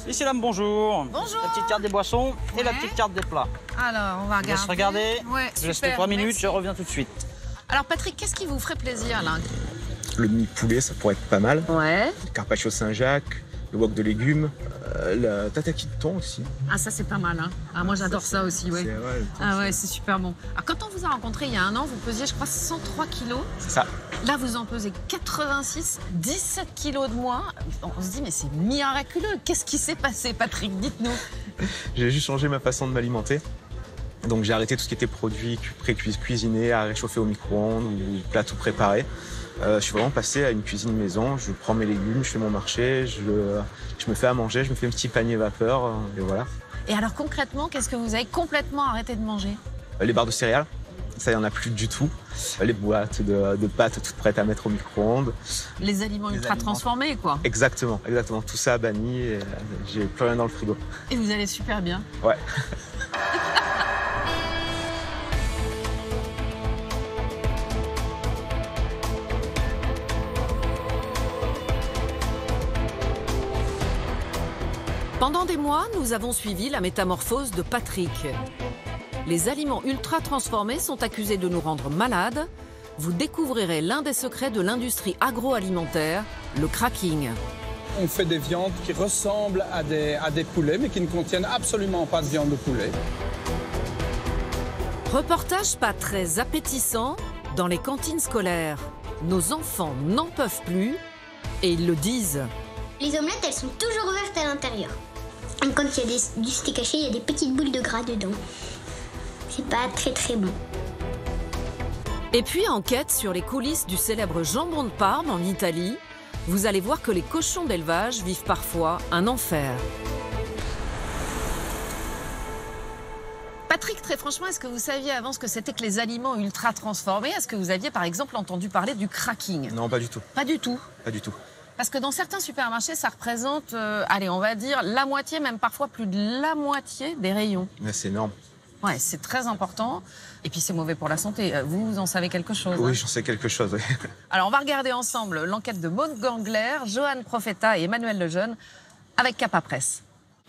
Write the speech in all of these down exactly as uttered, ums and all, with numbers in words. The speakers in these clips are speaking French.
Ici, dame, bonjour. Bonjour. La petite carte des boissons et Ouais. la petite carte des plats. Alors, on va Je laisse regarder. regarder. Ouais, je laisse super, trois minutes, merci. je reviens tout de suite. Alors, Patrick, qu'est-ce qui vous ferait plaisir, là? Le demi-poulet, ça pourrait être pas mal. Ouais. Le carpaccio Saint-Jacques, le wok de légumes, euh, la tataki de thon aussi. Ah, ça, c'est pas mal, hein. Ah, moi, j'adore ça aussi, ouais. C'est- ouais, le thon, Ah ouais, c'est- c'est super bon. Alors, quand on vous a rencontré il y a un an, vous pesiez, je crois, cent trois kilos. c'est ça. Là, vous en pesez quatre-vingt-six, dix-sept kilos de moins. On se dit, mais c'est miraculeux. Qu'est-ce qui s'est passé, Patrick? Dites-nous. J'ai juste changé ma façon de m'alimenter. Donc j'ai arrêté tout ce qui était produit pré-cuisiné à réchauffer au micro-ondes ou plat tout préparé. Euh, je suis vraiment passé à une cuisine maison. Je prends mes légumes, je fais mon marché, je, je me fais à manger, je me fais un petit panier vapeur, et voilà. Et alors, concrètement, qu'est-ce que vous avez complètement arrêté de manger? Les barres de céréales, ça, il n'y en a plus du tout. Les boîtes de, de pâtes toutes prêtes à mettre au micro-ondes. Les aliments Les ultra aliments. transformés, quoi. Exactement, exactement. Tout ça banni et j'ai plus rien dans le frigo. Et vous allez super bien. Ouais. Pendant des mois, nous avons suivi la métamorphose de Patrick. Les aliments ultra transformés sont accusés de nous rendre malades. Vous découvrirez l'un des secrets de l'industrie agroalimentaire, le cracking. On fait des viandes qui ressemblent à des, à des poulets, mais qui ne contiennent absolument pas de viande de poulet. Reportage pas très appétissant dans les cantines scolaires. Nos enfants n'en peuvent plus et ils le disent. Les omelettes, elles sont toujours ouvertes à l'intérieur. Et quand il y a des, du steak haché, il y a des petites boules de gras dedans. C'est pas très très bon. Et puis, enquête sur les coulisses du célèbre jambon de Parme en Italie. Vous allez voir que les cochons d'élevage vivent parfois un enfer. Patrick, très franchement, est-ce que vous saviez avant ce que c'était que les aliments ultra transformés? Est-ce que vous aviez, par exemple, entendu parler du cracking? Non, pas du tout. Pas du tout. Pas du tout. Parce que dans certains supermarchés, ça représente, euh, allez, on va dire, la moitié, même parfois plus de la moitié des rayons. Mais c'est énorme. Ouais, c'est très important. Et puis, c'est mauvais pour la santé. Vous, vous en savez quelque chose? Oui, hein j'en sais quelque chose. Oui. Alors, on va regarder ensemble l'enquête de Maud Gangler, Johan Profeta et Emmanuel Lejeune avec Capa Presse.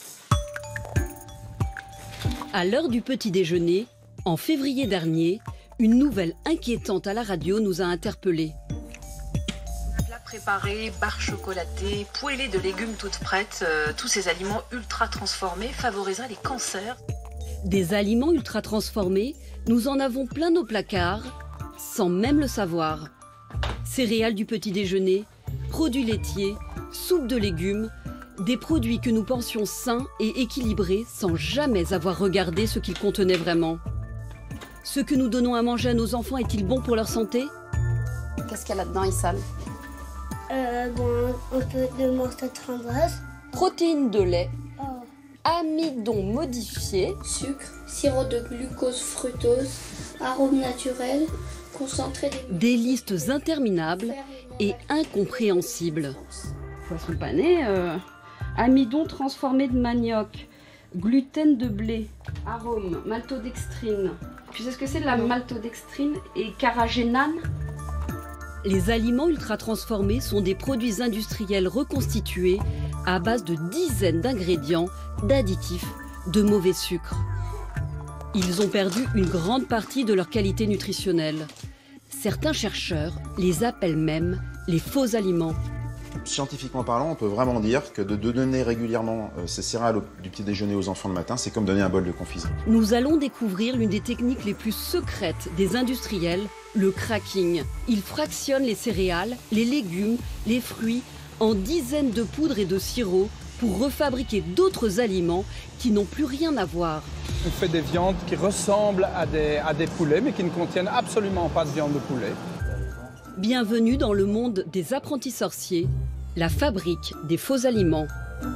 À l'heure du petit déjeuner, en février dernier, une nouvelle inquiétante à la radio nous a interpellés. Plats préparés, barres chocolatées, poêlées de légumes toutes prêtes, euh, tous ces aliments ultra transformés favoriseraient les cancers. Des aliments ultra transformés, nous en avons plein nos placards, sans même le savoir. Céréales du petit déjeuner, produits laitiers, soupe de légumes, des produits que nous pensions sains et équilibrés sans jamais avoir regardé ce qu'ils contenaient vraiment. Ce que nous donnons à manger à nos enfants est-il bon pour leur santé? Qu'est-ce qu'il y a là-dedans, Issal? Euh, bon, un peu de morceaux de framboise. Protéines de lait, Oh. amidon modifié, Sucre, sirop de glucose fructose, arôme naturel, concentré des... Des listes interminables et incompréhensibles. poisson pané, euh, amidon transformé de manioc, gluten de blé, arôme, maltodextrine. Tu sais ce que c'est de la maltodextrine et carragénane? Les aliments ultra transformés sont des produits industriels reconstitués à base de dizaines d'ingrédients, d'additifs, de mauvais sucres. Ils ont perdu une grande partie de leur qualité nutritionnelle. Certains chercheurs les appellent même les faux aliments. Scientifiquement parlant, on peut vraiment dire que de donner régulièrement ces céréales du petit déjeuner aux enfants le matin, c'est comme donner un bol de confiserie. Nous allons découvrir l'une des techniques les plus secrètes des industriels, le cracking. Ils fractionnent les céréales, les légumes, les fruits en dizaines de poudres et de sirops pour refabriquer d'autres aliments qui n'ont plus rien à voir. On fait des viandes qui ressemblent à des, à des poulets, mais qui ne contiennent absolument pas de viande de poulet. Bienvenue dans le monde des apprentis sorciers, la fabrique des faux aliments.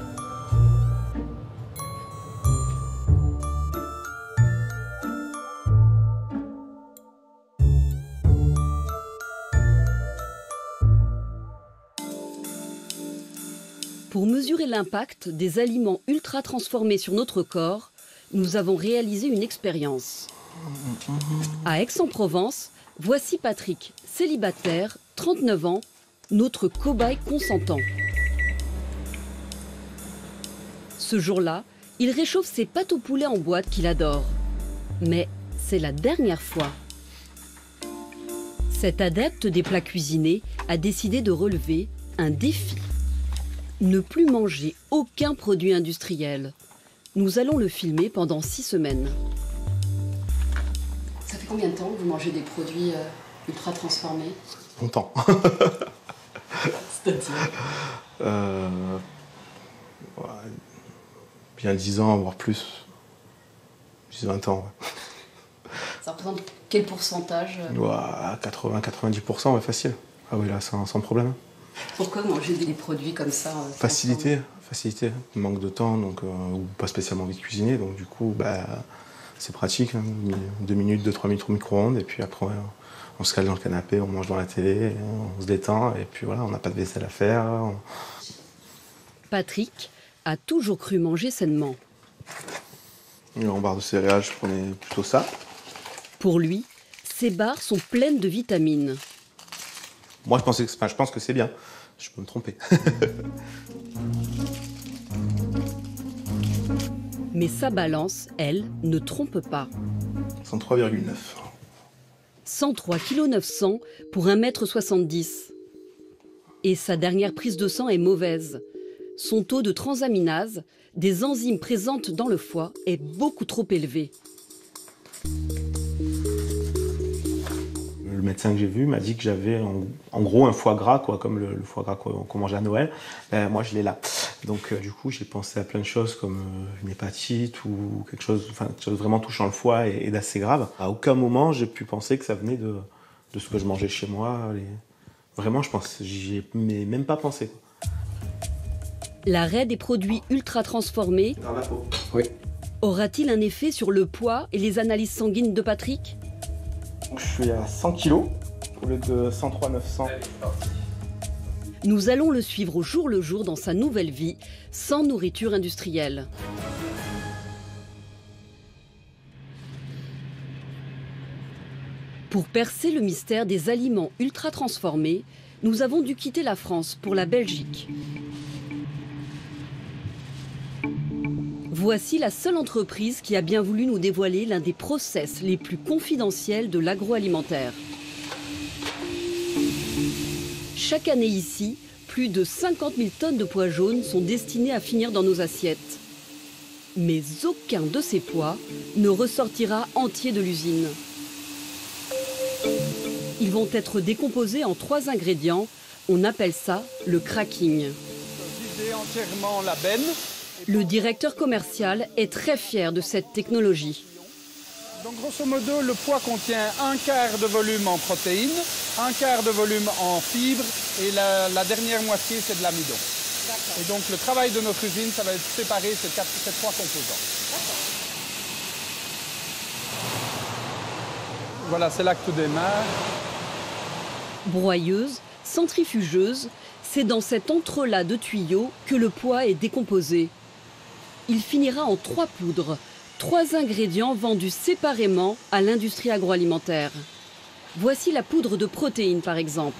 Pour mesurer l'impact des aliments ultra transformés sur notre corps, nous avons réalisé une expérience. À Aix-en-Provence, voici Patrick, célibataire, trente-neuf ans, notre cobaye consentant. Ce jour-là, il réchauffe ses pâtes au poulet en boîte qu'il adore. Mais c'est la dernière fois. Cet adepte des plats cuisinés a décidé de relever un défi. Ne plus manger aucun produit industriel. Nous allons le filmer pendant six semaines. Ça fait combien de temps que vous mangez des produits euh, ultra transformés? Longtemps. C'est-à-dire euh, ouais, bien dix ans, voire plus. dix vingt ans. Ouais. Ça représente quel pourcentage? Ouais, quatre-vingts à quatre-vingt-dix pour cent, ouais, facile. Ah oui, là, sans, sans problème. Pourquoi manger des produits comme ça euh, Facilité, facilité. Manque de temps, donc, euh, ou pas spécialement envie de cuisiner, donc du coup, bah, c'est pratique. Hein. Deux minutes, deux, trois minutes au micro-ondes, et puis après, on se cale dans le canapé, on mange dans la télé, on se détend, et puis voilà, on n'a pas de vaisselle à faire. On... Patrick a toujours cru manger sainement. En barre de céréales, je prenais plutôt ça. Pour lui, ces barres sont pleines de vitamines. Moi, je, pensais que, enfin, je pense que c'est bien. Je peux me tromper. Mais sa balance, elle, ne trompe pas. cent trois virgule neuf. cent trois virgule neuf kilos pour un mètre soixante-dix. Et sa dernière prise de sang est mauvaise. Son taux de transaminase, des enzymes présentes dans le foie, est beaucoup trop élevé. Le médecin que j'ai vu m'a dit que j'avais en, en gros un foie gras, quoi, comme le, le foie gras qu'on qu mange à Noël. Euh, moi, je l'ai là. Donc, euh, du coup, j'ai pensé à plein de choses comme euh, une hépatite ou quelque chose, enfin, quelque chose vraiment touchant le foie et, et d'assez grave. À aucun moment, j'ai pu penser que ça venait de, de ce que je mangeais chez moi. Les... Vraiment, je pense, j'y ai même pas pensé, quoi. L'arrêt des produits ultra transformés Dans la peau. Oui. aura-t-il un effet sur le poids et les analyses sanguines de Patrick? Je suis à cent kilos au lieu de cent trois neuf cents. Nous allons le suivre au jour le jour dans sa nouvelle vie, sans nourriture industrielle. Pour percer le mystère des aliments ultra transformés, nous avons dû quitter la France pour la Belgique. Voici la seule entreprise qui a bien voulu nous dévoiler l'un des process les plus confidentiels de l'agroalimentaire. Chaque année ici, plus de cinquante mille tonnes de pois jaunes sont destinées à finir dans nos assiettes. Mais aucun de ces pois ne ressortira entier de l'usine. Ils vont être décomposés en trois ingrédients. On appelle ça le cracking. Vider entièrement la benne. Le directeur commercial est très fier de cette technologie. Donc grosso modo, le pois contient un quart de volume en protéines, un quart de volume en fibres et la, la dernière moitié, c'est de l'amidon. Et donc le travail de notre usine, ça va être séparer ces, quatre, ces trois composants. Voilà, c'est là que tout démarre. Broyeuse, centrifugeuse, c'est dans cet entrelac de tuyaux que le pois est décomposé. Il finira en trois poudres, trois ingrédients vendus séparément à l'industrie agroalimentaire. Voici la poudre de protéines, par exemple.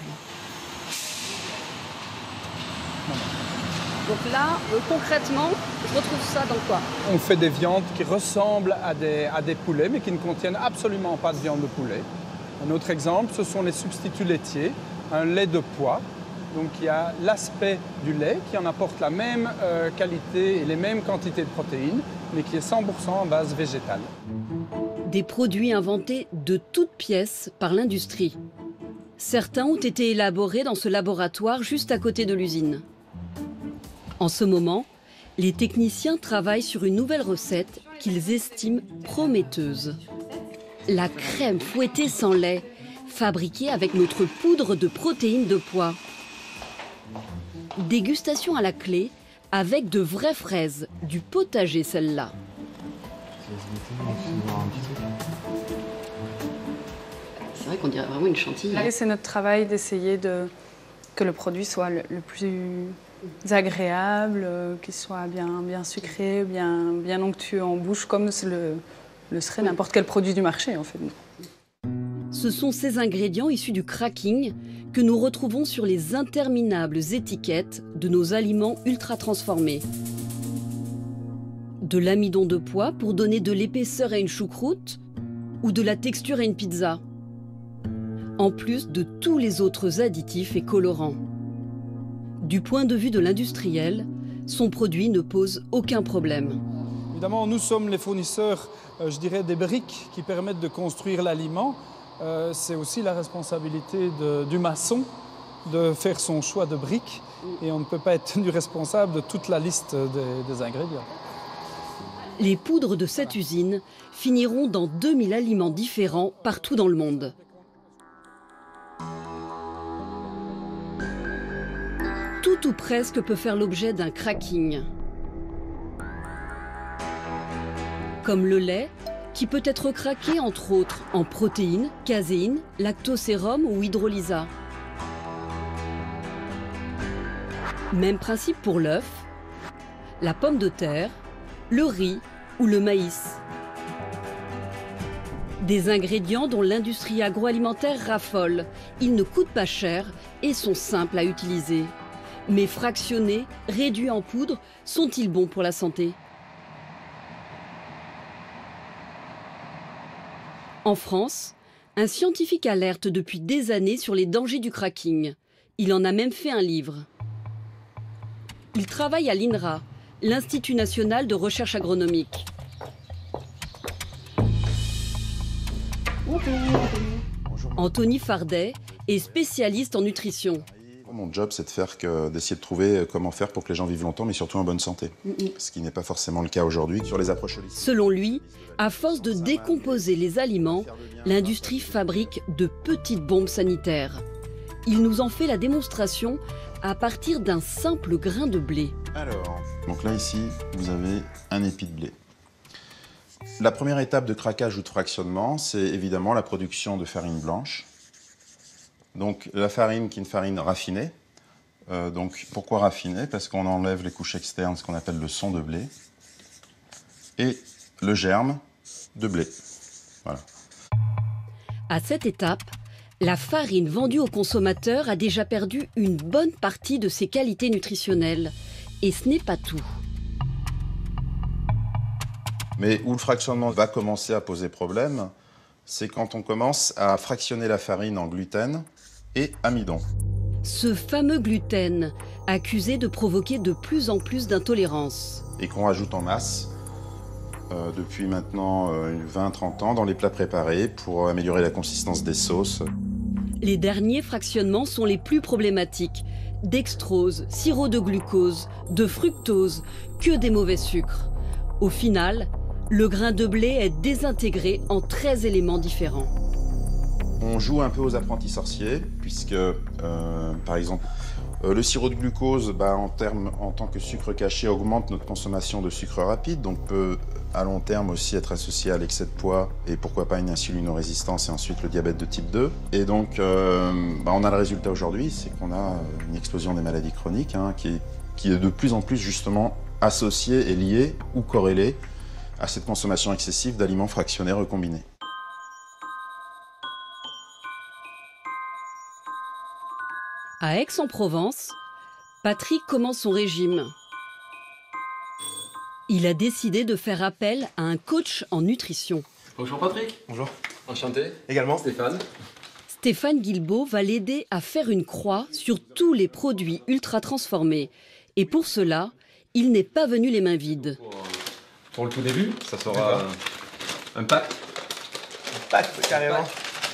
Donc là, euh, concrètement, je retrouve ça dans quoi? On fait des viandes qui ressemblent à des, à des poulets, mais qui ne contiennent absolument pas de viande de poulet. Un autre exemple, ce sont les substituts laitiers, un lait de pois. Donc il y a l'aspect du lait qui en apporte la même euh, qualité et les mêmes quantités de protéines, mais qui est cent pour cent en base végétale. Des produits inventés de toutes pièces par l'industrie. Certains ont été élaborés dans ce laboratoire juste à côté de l'usine. En ce moment, les techniciens travaillent sur une nouvelle recette qu'ils estiment prometteuse. La crème fouettée sans lait, fabriquée avec notre poudre de protéines de pois. Dégustation à la clé avec de vraies fraises, du potager celle-là. C'est vrai qu'on dirait vraiment une chantilly. C'est notre travail d'essayer de, que le produit soit le, le plus agréable, euh, qu'il soit bien, bien sucré, bien, bien onctueux en bouche, comme le, le serait n'importe quel produit du marché en fait. Ce sont ces ingrédients issus du cracking que nous retrouvons sur les interminables étiquettes de nos aliments ultra transformés. De l'amidon de pois pour donner de l'épaisseur à une choucroute ou de la texture à une pizza. En plus de tous les autres additifs et colorants. Du point de vue de l'industriel, son produit ne pose aucun problème. Évidemment, nous sommes les fournisseurs, euh, je dirais, des briques qui permettent de construire l'aliment. Euh, c'est aussi la responsabilité de, du maçon de faire son choix de briques et on ne peut pas être tenu responsable de toute la liste des, des ingrédients. Les poudres de cette usine finiront dans deux mille aliments différents partout dans le monde. Tout ou presque peut faire l'objet d'un cracking. Comme le lait, qui peut être craqué entre autres en protéines, caséine, lactosérum ou hydrolysa. Même principe pour l'œuf, la pomme de terre, le riz ou le maïs. Des ingrédients dont l'industrie agroalimentaire raffole. Ils ne coûtent pas cher et sont simples à utiliser. Mais fractionnés, réduits en poudre, sont-ils bons pour la santé? En France, un scientifique alerte depuis des années sur les dangers du cracking. Il en a même fait un livre. Il travaille à l'I N R A, l'Institut national de recherche agronomique. Anthony Fardet est spécialiste en nutrition. Mon job, c'est de faire que, d'essayer de trouver comment faire pour que les gens vivent longtemps, mais surtout en bonne santé. Ce qui n'est pas forcément le cas aujourd'hui sur les approches holistiques. Selon lui, à force de décomposer les aliments, l'industrie fabrique de petites bombes sanitaires. Il nous en fait la démonstration à partir d'un simple grain de blé. Alors, donc là ici, vous avez un épi de blé. La première étape de craquage ou de fractionnement, c'est évidemment la production de farine blanche. Donc la farine qui est une farine raffinée. Euh, donc pourquoi raffinée? Parce qu'on enlève les couches externes, ce qu'on appelle le son de blé, et le germe de blé. Voilà. À cette étape, la farine vendue aux consommateurs a déjà perdu une bonne partie de ses qualités nutritionnelles. Et ce n'est pas tout. Mais où le fractionnement va commencer à poser problème, c'est quand on commence à fractionner la farine en gluten et amidon. Ce fameux gluten, accusé de provoquer de plus en plus d'intolérance. Et qu'on rajoute en masse euh, depuis maintenant euh, vingt à trente ans dans les plats préparés pour améliorer la consistance des sauces. Les derniers fractionnements sont les plus problématiques. Dextrose, sirop de glucose, de fructose, que des mauvais sucres. Au final, le grain de blé est désintégré en treize éléments différents. On joue un peu aux apprentis sorciers, puisque, euh, par exemple, euh, le sirop de glucose, bah, en, termes, en tant que sucre caché, augmente notre consommation de sucre rapide, donc peut à long terme aussi être associé à l'excès de poids et pourquoi pas une insulinorésistance et ensuite le diabète de type deux. Et donc, euh, bah, on a le résultat aujourd'hui, c'est qu'on a une explosion des maladies chroniques hein, qui, est, qui est de plus en plus justement associée et liée ou corrélée à cette consommation excessive d'aliments fractionnés recombinés. À Aix-en-Provence, Patrick commence son régime. Il a décidé de faire appel à un coach en nutrition. Bonjour Patrick. Bonjour. Enchanté. Également. Stéphane. Stéphane Guilbeault va l'aider à faire une croix sur tous les produits ultra transformés. Et pour cela, il n'est pas venu les mains vides. Pour le tout début, ça sera un pack. Un pack, carrément. Un pack.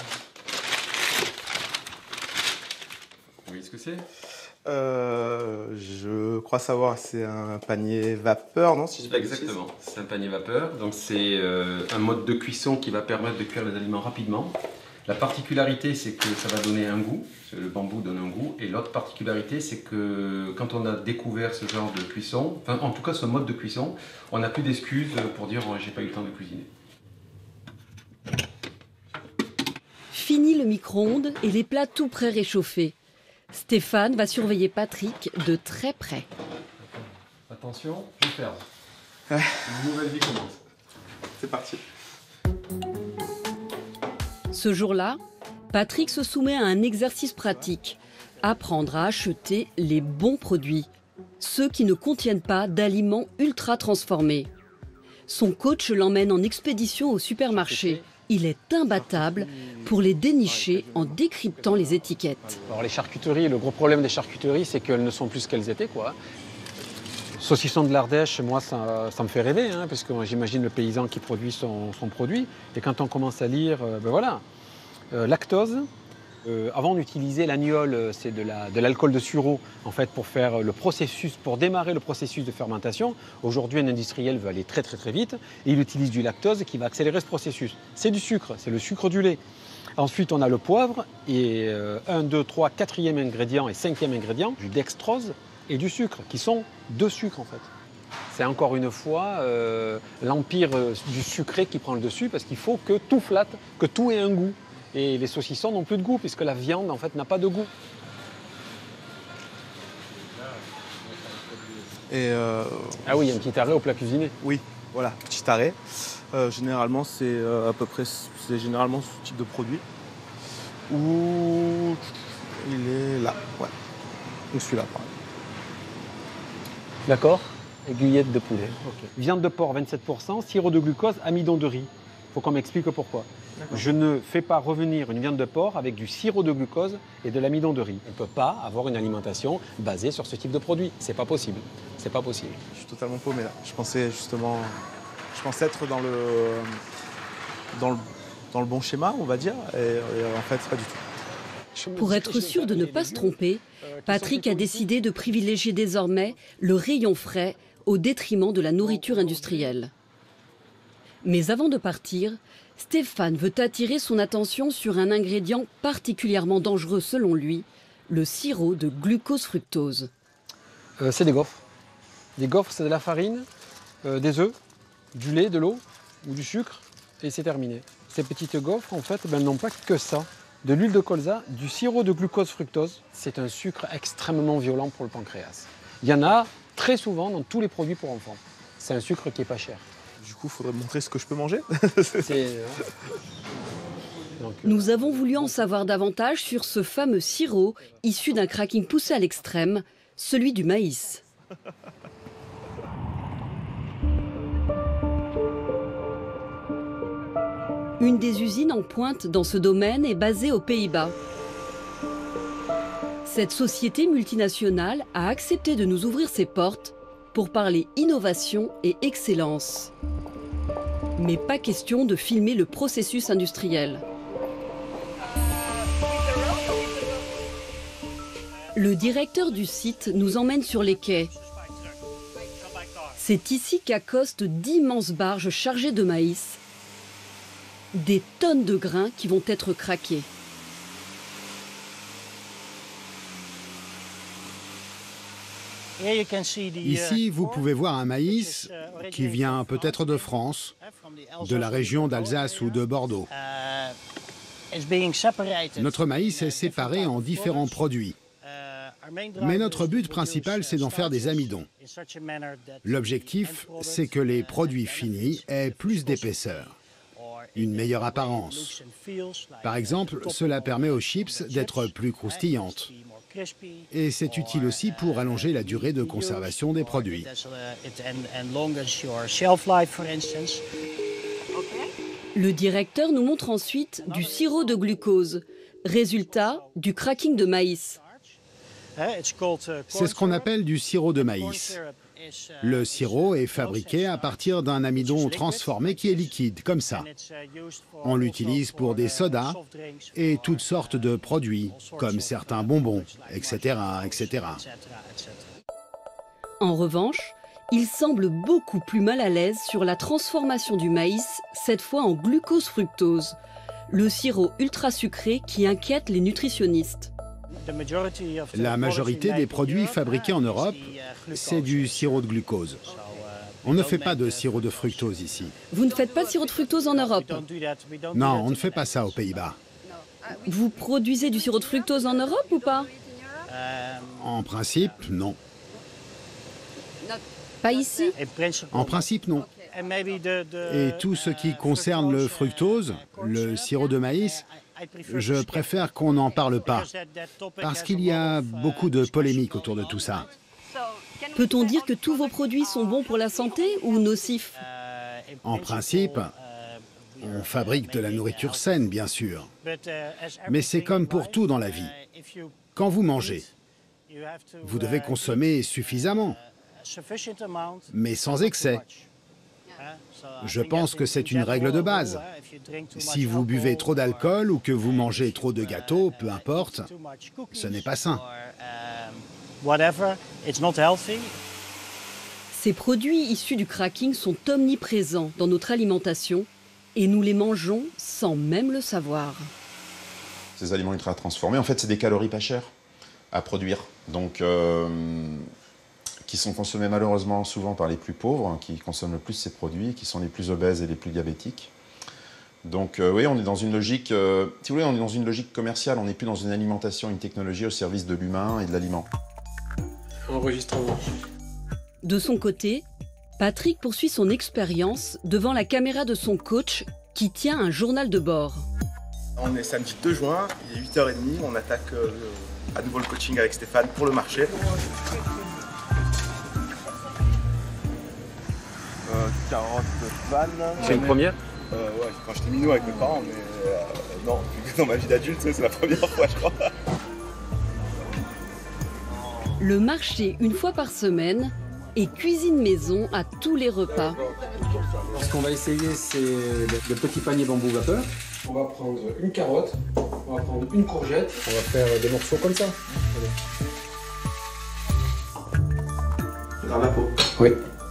Vous voyez ce que c'est? euh, Je crois savoir, c'est un panier vapeur, non si Exactement, c'est un panier vapeur. Donc c'est euh, un mode de cuisson qui va permettre de cuire les aliments rapidement. La particularité, c'est que ça va donner un goût, le bambou donne un goût. Et l'autre particularité, c'est que quand on a découvert ce genre de cuisson, enfin en tout cas ce mode de cuisson, on n'a plus d'excuses pour dire oh, j'ai pas eu le temps de cuisiner. Fini le micro-ondes et les plats tout prêts réchauffés. Stéphane va surveiller Patrick de très près. Attention, je ferme. Une nouvelle vie commence. C'est parti. Ce jour-là, Patrick se soumet à un exercice pratique. Apprendre à acheter les bons produits. Ceux qui ne contiennent pas d'aliments ultra transformés. Son coach l'emmène en expédition au supermarché. Il est imbattable pour les dénicher en décryptant les étiquettes. Alors les charcuteries, le gros problème des charcuteries, c'est qu'elles ne sont plus ce qu'elles étaient, quoi. Saucisson de l'Ardèche, moi, ça, ça me fait rêver, hein, parce que j'imagine le paysan qui produit son, son produit. Et quand on commence à lire, euh, ben voilà, euh, lactose. Euh, avant, on utilisait l'agnole, c'est de l'alcool de, de sureau, en fait, pour faire le processus, pour démarrer le processus de fermentation. Aujourd'hui, un industriel veut aller très très très vite et il utilise du lactose qui va accélérer ce processus. C'est du sucre, c'est le sucre du lait. Ensuite, on a le poivre et euh, un, deux, trois, quatrième ingrédient et cinquième ingrédient, du dextrose et du sucre, qui sont deux sucres en fait. C'est encore une fois euh, l'empire du sucré qui prend le dessus parce qu'il faut que tout flatte, que tout ait un goût. Et les saucissons n'ont plus de goût puisque la viande en fait n'a pas de goût. Et euh... Ah oui, il y a un petit arrêt au plat cuisiné. Oui, voilà, petit arrêt. Euh, généralement, c'est euh, à peu près, c'est généralement ce type de produit. Où il est là, ouais. Donc celui-là, pareil. D'accord. Aiguillette de poulet. Okay. Viande de porc, vingt-sept pour cent, sirop de glucose, amidon de riz. Il faut qu'on m'explique pourquoi. Je ne fais pas revenir une viande de porc avec du sirop de glucose et de l'amidon de riz. On ne peut pas avoir une alimentation basée sur ce type de produit. C'est pas possible. C'est pas possible. Je suis totalement paumé là. Je pensais justement, je pensais être dans le, dans le, dans le bon schéma, on va dire, et, et en fait pas du tout. Pour être sûr de ne pas se tromper, Patrick a décidé de privilégier désormais le rayon frais au détriment de la nourriture industrielle. Mais avant de partir, Stéphane veut attirer son attention sur un ingrédient particulièrement dangereux selon lui, le sirop de glucose-fructose. Euh, c'est des gaufres. Des gaufres, c'est de la farine, euh, des œufs, du lait, de l'eau ou du sucre, et c'est terminé. Ces petites gaufres, en fait, ben, n'ont pas que ça. De l'huile de colza, du sirop de glucose-fructose, c'est un sucre extrêmement violent pour le pancréas. Il y en a très souvent dans tous les produits pour enfants. C'est un sucre qui n'est pas cher. Du coup, il faudrait me montrer ce que je peux manger. Donc, euh... Nous avons voulu en savoir davantage sur ce fameux sirop issu d'un cracking poussé à l'extrême, celui du maïs. Une des usines en pointe dans ce domaine est basée aux Pays-Bas. Cette société multinationale a accepté de nous ouvrir ses portes pour parler innovation et excellence. Mais pas question de filmer le processus industriel. Le directeur du site nous emmène sur les quais. C'est ici qu'accostent d'immenses barges chargées de maïs, des tonnes de grains qui vont être craqués. Ici, vous pouvez voir un maïs qui vient peut-être de France, de la région d'Alsace ou de Bordeaux. Notre maïs est séparé en différents produits. Mais notre but principal, c'est d'en faire des amidons. L'objectif, c'est que les produits finis aient plus d'épaisseur, une meilleure apparence. Par exemple, cela permet aux chips d'être plus croustillantes. Et c'est utile aussi pour allonger la durée de conservation des produits. Le directeur nous montre ensuite du sirop de glucose, résultat du cracking de maïs. C'est ce qu'on appelle du sirop de maïs. Le sirop est fabriqué à partir d'un amidon transformé qui est liquide, comme ça. On l'utilise pour des sodas et toutes sortes de produits, comme certains bonbons, et cetera, et cetera. En revanche, il semble beaucoup plus mal à l'aise sur la transformation du maïs, cette fois en glucose-fructose, le sirop ultra sucré qui inquiète les nutritionnistes. La majorité des produits fabriqués en Europe, c'est du sirop de glucose. On ne fait pas de sirop de fructose ici. Vous ne faites pas de sirop de fructose en Europe? Non, on ne fait pas ça aux Pays-Bas. Vous produisez du sirop de fructose en Europe ou pas? En principe, non. Pas ici? En principe, non. Et tout ce qui concerne le fructose, le sirop de maïs, je préfère qu'on n'en parle pas, parce qu'il y a beaucoup de polémiques autour de tout ça. Peut-on dire que tous vos produits sont bons pour la santé ou nocifs? En principe, on fabrique de la nourriture saine, bien sûr. Mais c'est comme pour tout dans la vie. Quand vous mangez, vous devez consommer suffisamment, mais sans excès. Je pense que c'est une règle de base. Si vous buvez trop d'alcool ou que vous mangez trop de gâteaux, peu importe, ce n'est pas sain. Ces produits issus du cracking sont omniprésents dans notre alimentation et nous les mangeons sans même le savoir. Ces aliments ultra transformés, en fait, c'est des calories pas chères à produire. Donc, euh, qui sont consommés malheureusement souvent par les plus pauvres, hein, qui consomment le plus ces produits, qui sont les plus obèses et les plus diabétiques. Donc euh, oui, on est dans une logique, euh, si vous voulez, on est dans une logique commerciale, on n'est plus dans une alimentation, une technologie au service de l'humain et de l'aliment. Enregistrement. De son côté, Patrick poursuit son expérience devant la caméra de son coach qui tient un journal de bord. On est samedi deux juin, il est huit heures trente, on attaque euh, à nouveau le coaching avec Stéphane pour le marché. Euh, carottes vannes. C'est une première euh, Ouais, quand j'étais minot avec mes parents, mais euh, non, dans ma vie d'adulte, c'est la première fois, je crois. Le marché une fois par semaine et cuisine maison à tous les repas. Ce qu'on va essayer, c'est le petit panier bambou vapeur. On va prendre une carotte, on va prendre une courgette, on va faire des morceaux comme ça. Dans la peau. Oui.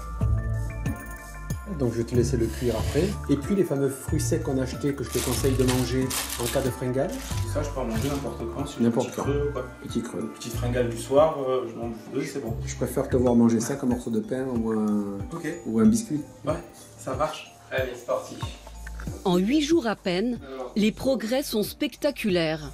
Donc je vais te laisser le cuire après. Et puis les fameux fruits secs qu'on a achetés que je te conseille de manger en cas de fringale. Ça, je peux en manger n'importe quand. N'importe petit quand. creux, quoi. Petit creux. Petite fringale du soir, euh, je mange deux, c'est bon. Je préfère te voir manger ça qu'un morceau de pain ou un, okay. ou un biscuit. Ouais, ça marche. Allez, c'est parti. En huit jours à peine, les progrès sont spectaculaires.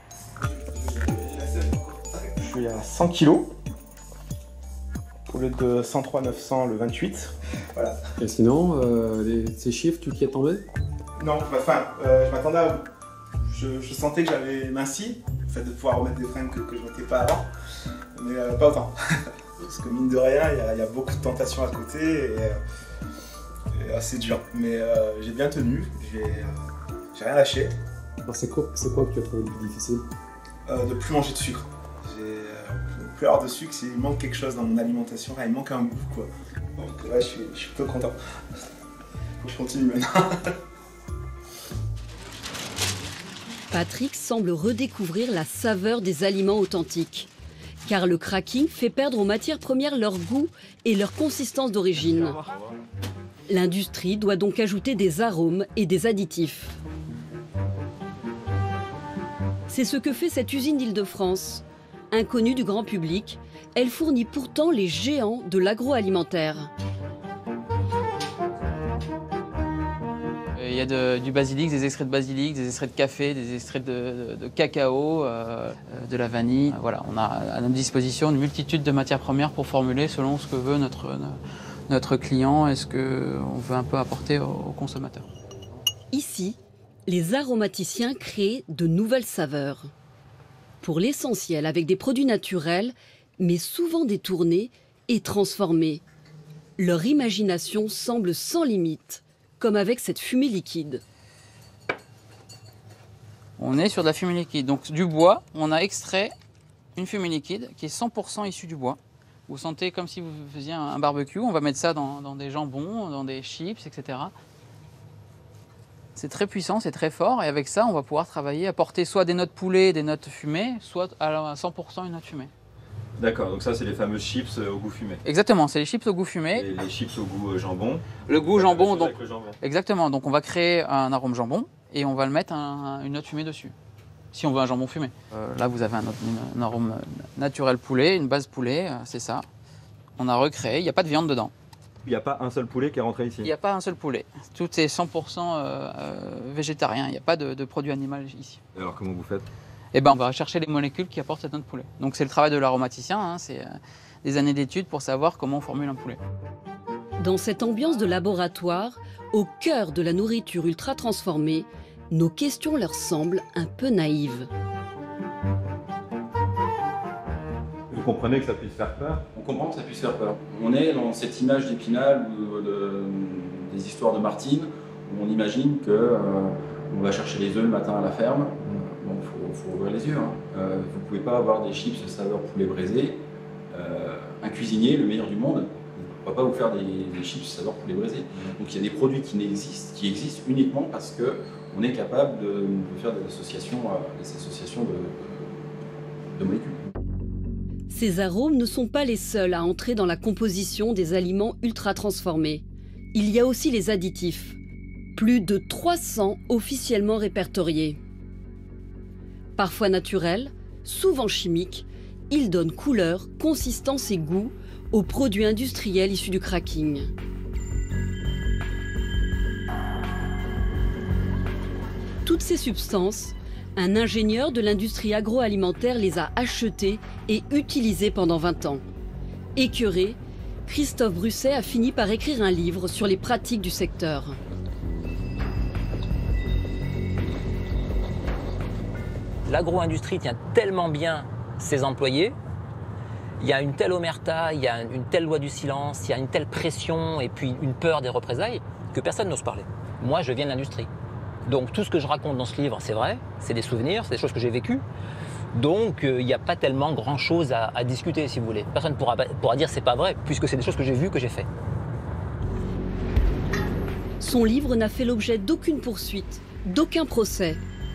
Je suis à cent kilos. Au lieu de cent trois neuf cents le vingt-huit. Voilà. Et sinon, euh, les, ces chiffres, tu t'y attendais? Non, enfin, euh, je m'attendais à... Je, je sentais que j'avais minci, le fait de pouvoir remettre des fringues que, que je ne mettais pas avant, mais euh, pas autant. Parce que mine de rien, il y, y a beaucoup de tentations à côté et, et euh, c'est dur. Mais euh, j'ai bien tenu, j'ai euh, rien lâché. C'est quoi, quoi que tu as trouvé le plus difficile? euh, De plus manger de sucre. J'ai euh, plus avoir de sucre, il manque quelque chose dans mon alimentation, il manque un goût quoi. Donc ouais, je suis, je suis plutôt content. Faut que je continue maintenant. Patrick semble redécouvrir la saveur des aliments authentiques. Car le cracking fait perdre aux matières premières leur goût et leur consistance d'origine. L'industrie doit donc ajouter des arômes et des additifs. C'est ce que fait cette usine d'Île-de-France. Inconnue du grand public, elle fournit pourtant les géants de l'agroalimentaire. Il y a de, du basilic, des extraits de basilic, des extraits de café, des extraits de, de, de cacao, euh, de la vanille. Voilà, on a à notre disposition une multitude de matières premières pour formuler selon ce que veut notre, notre client et ce qu'on veut un peu apporter aux consommateurs. Ici, les aromaticiens créent de nouvelles saveurs. Pour l'essentiel avec des produits naturels, mais souvent détournés et transformés. Leur imagination semble sans limite, comme avec cette fumée liquide. On est sur de la fumée liquide, donc du bois, on a extrait une fumée liquide qui est cent pour cent issue du bois. Vous sentez comme si vous faisiez un barbecue, on va mettre ça dans, dans des jambons, dans des chips, et cetera. C'est très puissant, c'est très fort, et avec ça, on va pouvoir travailler, apporter soit des notes poulet, des notes fumées, soit à cent pour cent une note fumée. D'accord, donc ça c'est les fameuses chips au goût fumé. Exactement, c'est les chips au goût fumé. Et les chips au goût jambon. Le goût jambon, donc. Avec le jambon. Exactement, donc on va créer un arôme jambon et on va le mettre un, une note fumée dessus. Si on veut un jambon fumé. Euh, là vous avez un, une, un arôme naturel poulet, une base poulet, c'est ça. On a recréé, il n'y a pas de viande dedans. Il n'y a pas un seul poulet qui est rentré ici? Il n'y a pas un seul poulet. Tout est cent pour cent euh, euh, végétarien, il n'y a pas de, de produit animal ici. Et alors comment vous faites? Eh ben, on va rechercher les molécules qui apportent cette note poulet. Donc c'est le travail de l'aromaticien, hein, c'est euh, des années d'études pour savoir comment on formule un poulet. Dans cette ambiance de laboratoire, au cœur de la nourriture ultra transformée, nos questions leur semblent un peu naïves. Vous comprenez que ça puisse faire peur? On comprend que ça puisse faire peur. On est dans cette image d'Épinal où le, des histoires de Martine où on imagine que euh, on va chercher les œufs le matin à la ferme. Bon, il faut, faut ouvrir les yeux. Hein. Euh, vous ne pouvez pas avoir des chips saveur poulet braisé. Euh, un cuisinier, le meilleur du monde, ne va pas vous faire des, des chips saveur poulet braisé. Donc il y a des produits qui n'existent, qui existent uniquement parce qu'on est capable de, de faire des associations, des associations de, de molécules. Ces arômes ne sont pas les seuls à entrer dans la composition des aliments ultra transformés. Il y a aussi les additifs. Plus de trois cents officiellement répertoriés. Parfois naturels, souvent chimiques, ils donnent couleur, consistance et goût aux produits industriels issus du cracking. Toutes ces substances, un ingénieur de l'industrie agroalimentaire les a achetées et utilisées pendant vingt ans. Écœuré, Christophe Brusset a fini par écrire un livre sur les pratiques du secteur. L'agro-industrie tient tellement bien ses employés, il y a une telle omerta, il y a une telle loi du silence, il y a une telle pression et puis une peur des représailles que personne n'ose parler. Moi, je viens de l'industrie. Donc tout ce que je raconte dans ce livre, c'est vrai, c'est des souvenirs, c'est des choses que j'ai vécues. Donc il euh, n'y a pas tellement grand-chose à, à discuter, si vous voulez. Personne ne pourra, pourra dire c'est pas vrai, puisque c'est des choses que j'ai vues, que j'ai fait. Son livre n'a fait l'objet d'aucune poursuite, d'aucun procès.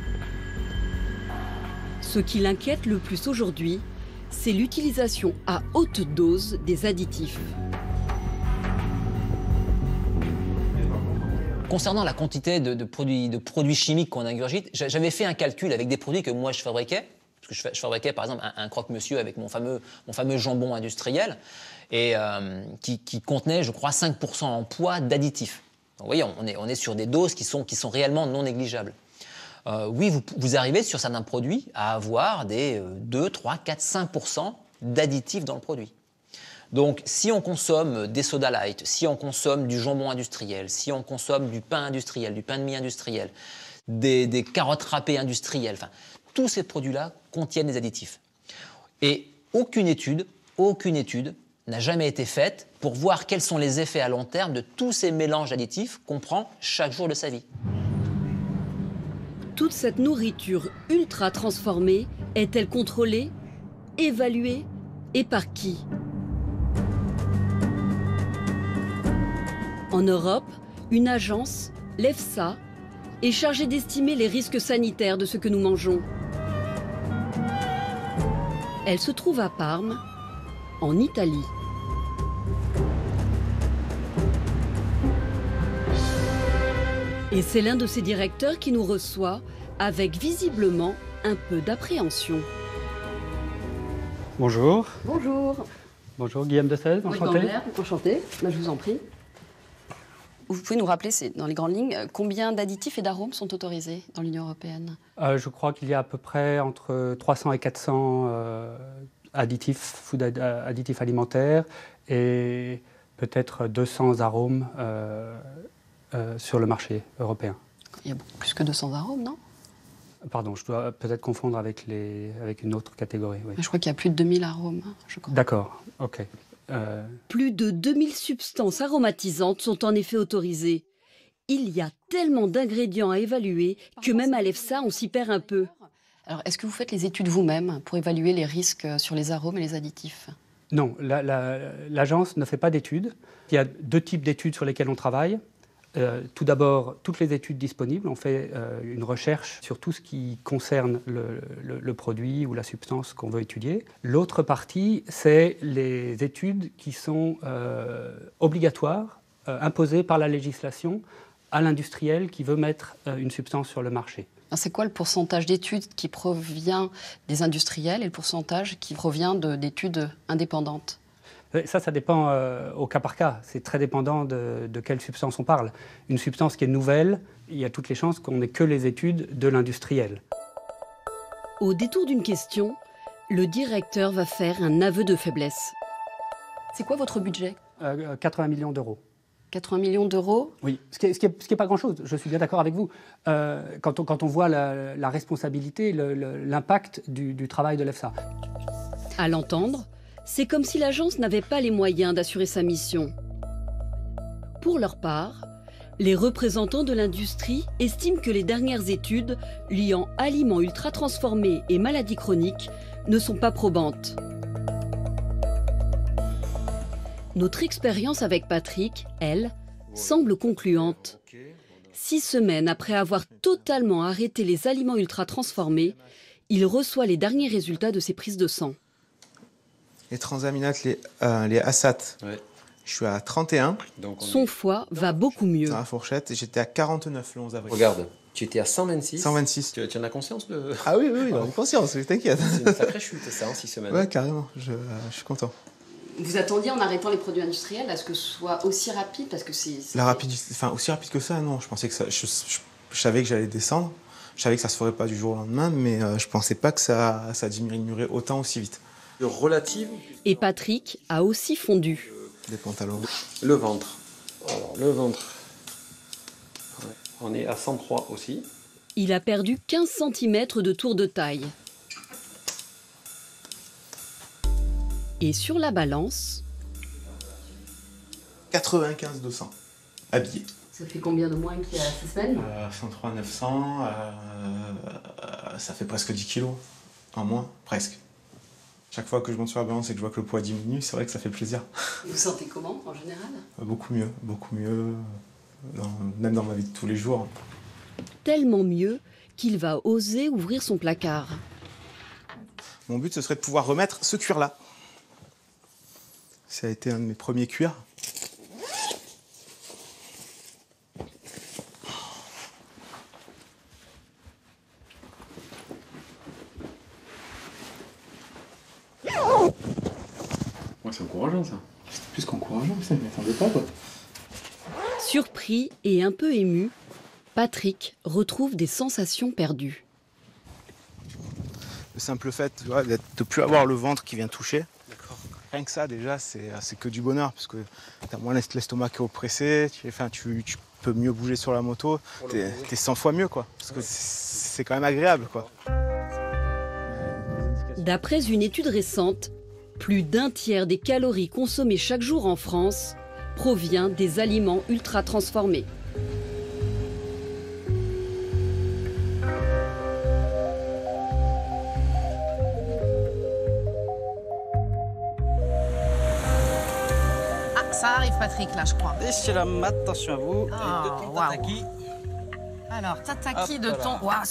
Ce qui l'inquiète le plus aujourd'hui, c'est l'utilisation à haute dose des additifs. Concernant la quantité de, de, produits, de produits chimiques qu'on ingurgite, j'avais fait un calcul avec des produits que moi je fabriquais. Parce que je, je fabriquais par exemple un, un croque-monsieur avec mon fameux, mon fameux jambon industriel, et euh, qui, qui contenait, je crois, cinq pour cent en poids d'additifs. Vous voyez, on est, on est sur des doses qui sont, qui sont réellement non négligeables. Euh, oui, vous, vous arrivez sur certains produits à avoir des euh, deux, trois, quatre, cinq pour cent d'additifs dans le produit. Donc, si on consomme des soda light, si on consomme du jambon industriel, si on consomme du pain industriel, du pain de mie industriel, des, des carottes râpées industrielles, enfin, tous ces produits-là contiennent des additifs. Et aucune étude, aucune étude n'a jamais été faite pour voir quels sont les effets à long terme de tous ces mélanges d'additifs qu'on prend chaque jour de sa vie. Toute cette nourriture ultra transformée est-elle contrôlée, évaluée et par qui ? En Europe, une agence, l'EFSA, est chargée d'estimer les risques sanitaires de ce que nous mangeons. Elle se trouve à Parme, en Italie. Et c'est l'un de ses directeurs qui nous reçoit avec visiblement un peu d'appréhension. Bonjour. Bonjour. Bonjour, Guillaume de Sèze, enchanté. Enchanté, bah, je vous en prie. Vous pouvez nous rappeler, dans les grandes lignes, combien d'additifs et d'arômes sont autorisés dans l'Union européenne ? euh, Je crois qu'il y a à peu près entre trois cents et quatre cents euh, additifs, food add additifs alimentaires et peut-être deux cents arômes euh, euh, sur le marché européen. Il y a beaucoup plus que deux cents arômes, non ? Pardon, je dois peut-être confondre avec, les, avec une autre catégorie. Oui. Je crois qu'il y a plus de deux mille arômes, je crois. D'accord, ok. Euh... Plus de deux mille substances aromatisantes sont en effet autorisées. Il y a tellement d'ingrédients à évaluer que même à l'EFSA, on s'y perd un peu. Alors, est-ce que vous faites les études vous-même pour évaluer les risques sur les arômes et les additifs ? Non, l'agence la, la, ne fait pas d'études. Il y a deux types d'études sur lesquelles on travaille. Euh, tout d'abord, toutes les études disponibles. On fait euh, une recherche sur tout ce qui concerne le, le, le produit ou la substance qu'on veut étudier. L'autre partie, c'est les études qui sont euh, obligatoires, euh, imposées par la législation à l'industriel qui veut mettre euh, une substance sur le marché. C'est quoi le pourcentage d'études qui provient des industriels et le pourcentage qui provient d'études indépendantes ? Ça, ça dépend euh, au cas par cas. C'est très dépendant de, de quelle substance on parle. Une substance qui est nouvelle, il y a toutes les chances qu'on n'ait que les études de l'industriel. Au détour d'une question, le directeur va faire un aveu de faiblesse. C'est quoi votre budget ? euh, quatre-vingts millions d'euros. quatre-vingts millions d'euros ? Oui, ce qui n'est ce qui est pas grand-chose, je suis bien d'accord avec vous. Euh, quand, on, quand on voit la, la responsabilité, l'impact du, du travail de l'EFSA. À l'entendre, c'est comme si l'agence n'avait pas les moyens d'assurer sa mission. Pour leur part, Les représentants de l'industrie estiment que les dernières études liant aliments ultra-transformés et maladies chroniques ne sont pas probantes. Notre expérience avec Patrick, elle, semble concluante. Six semaines après avoir totalement arrêté les aliments ultra-transformés, il reçoit les derniers résultats de ses prises de sang. Les transaminates, les, euh, les A S A T, ouais. Je suis à trente et un. Donc Son est... foie va beaucoup mieux. Dans la fourchette, j'étais à quarante-neuf le onze avril. Regarde, tu étais à cent vingt-six. cent vingt-six. Tu, tu en as conscience de... Ah oui, oui, oui, j'en ai conscience, t'inquiète. C'est une sacrée chute, ça, en six semaines. Ouais, carrément, je, euh, je suis content. Vous attendiez en arrêtant les produits industriels à ce que ce soit aussi rapide parce que c'est... La rapidité, enfin aussi rapide que ça, non. Je pensais que ça... Je, je, je savais que j'allais descendre. Je savais que ça se ferait pas du jour au lendemain, mais euh, je pensais pas que ça, ça diminuerait autant aussi vite. Le relative. Et Patrick a aussi fondu. Des pantalons. Le ventre. Alors, le ventre. Ouais. On est à cent trois aussi. Il a perdu quinze centimètres de tour de taille. Et sur la balance... quatre-vingt-quinze deux cents. Habillé. Ça fait combien de moins qu'il y a six semaines euh, cent trois neuf cents. Euh, euh, ça fait presque dix kilos. En moins, presque. Chaque fois que je monte sur la balance et que je vois que le poids diminue, c'est vrai que ça fait plaisir. Vous vous sentez comment, en général? Beaucoup mieux, beaucoup mieux, dans, même dans ma vie de tous les jours. Tellement mieux qu'il va oser ouvrir son placard. Mon but, ce serait de pouvoir remettre ce cuir-là. Ça a été un de mes premiers cuirs. C'est encourageant ça. C'est plus qu'encourageant, ça ne m'attendait pas quoi. Surpris et un peu ému, Patrick retrouve des sensations perdues. Le simple fait tu vois, de ne plus avoir le ventre qui vient toucher, rien que ça déjà c'est que du bonheur parce que tu as moins l'estomac qui est oppressé, tu, enfin, tu, tu peux mieux bouger sur la moto, tu es cent fois mieux quoi, parce que c'est quand même agréable quoi. D'après une étude récente, plus d'un tiers des calories consommées chaque jour en France provient des aliments ultra transformés. Ah, ça arrive Patrick là je crois. Déchez la mat, attention à vous. Ah, de ton wow. tataki. Alors, tataki Hop, de voilà. ton... Waouh,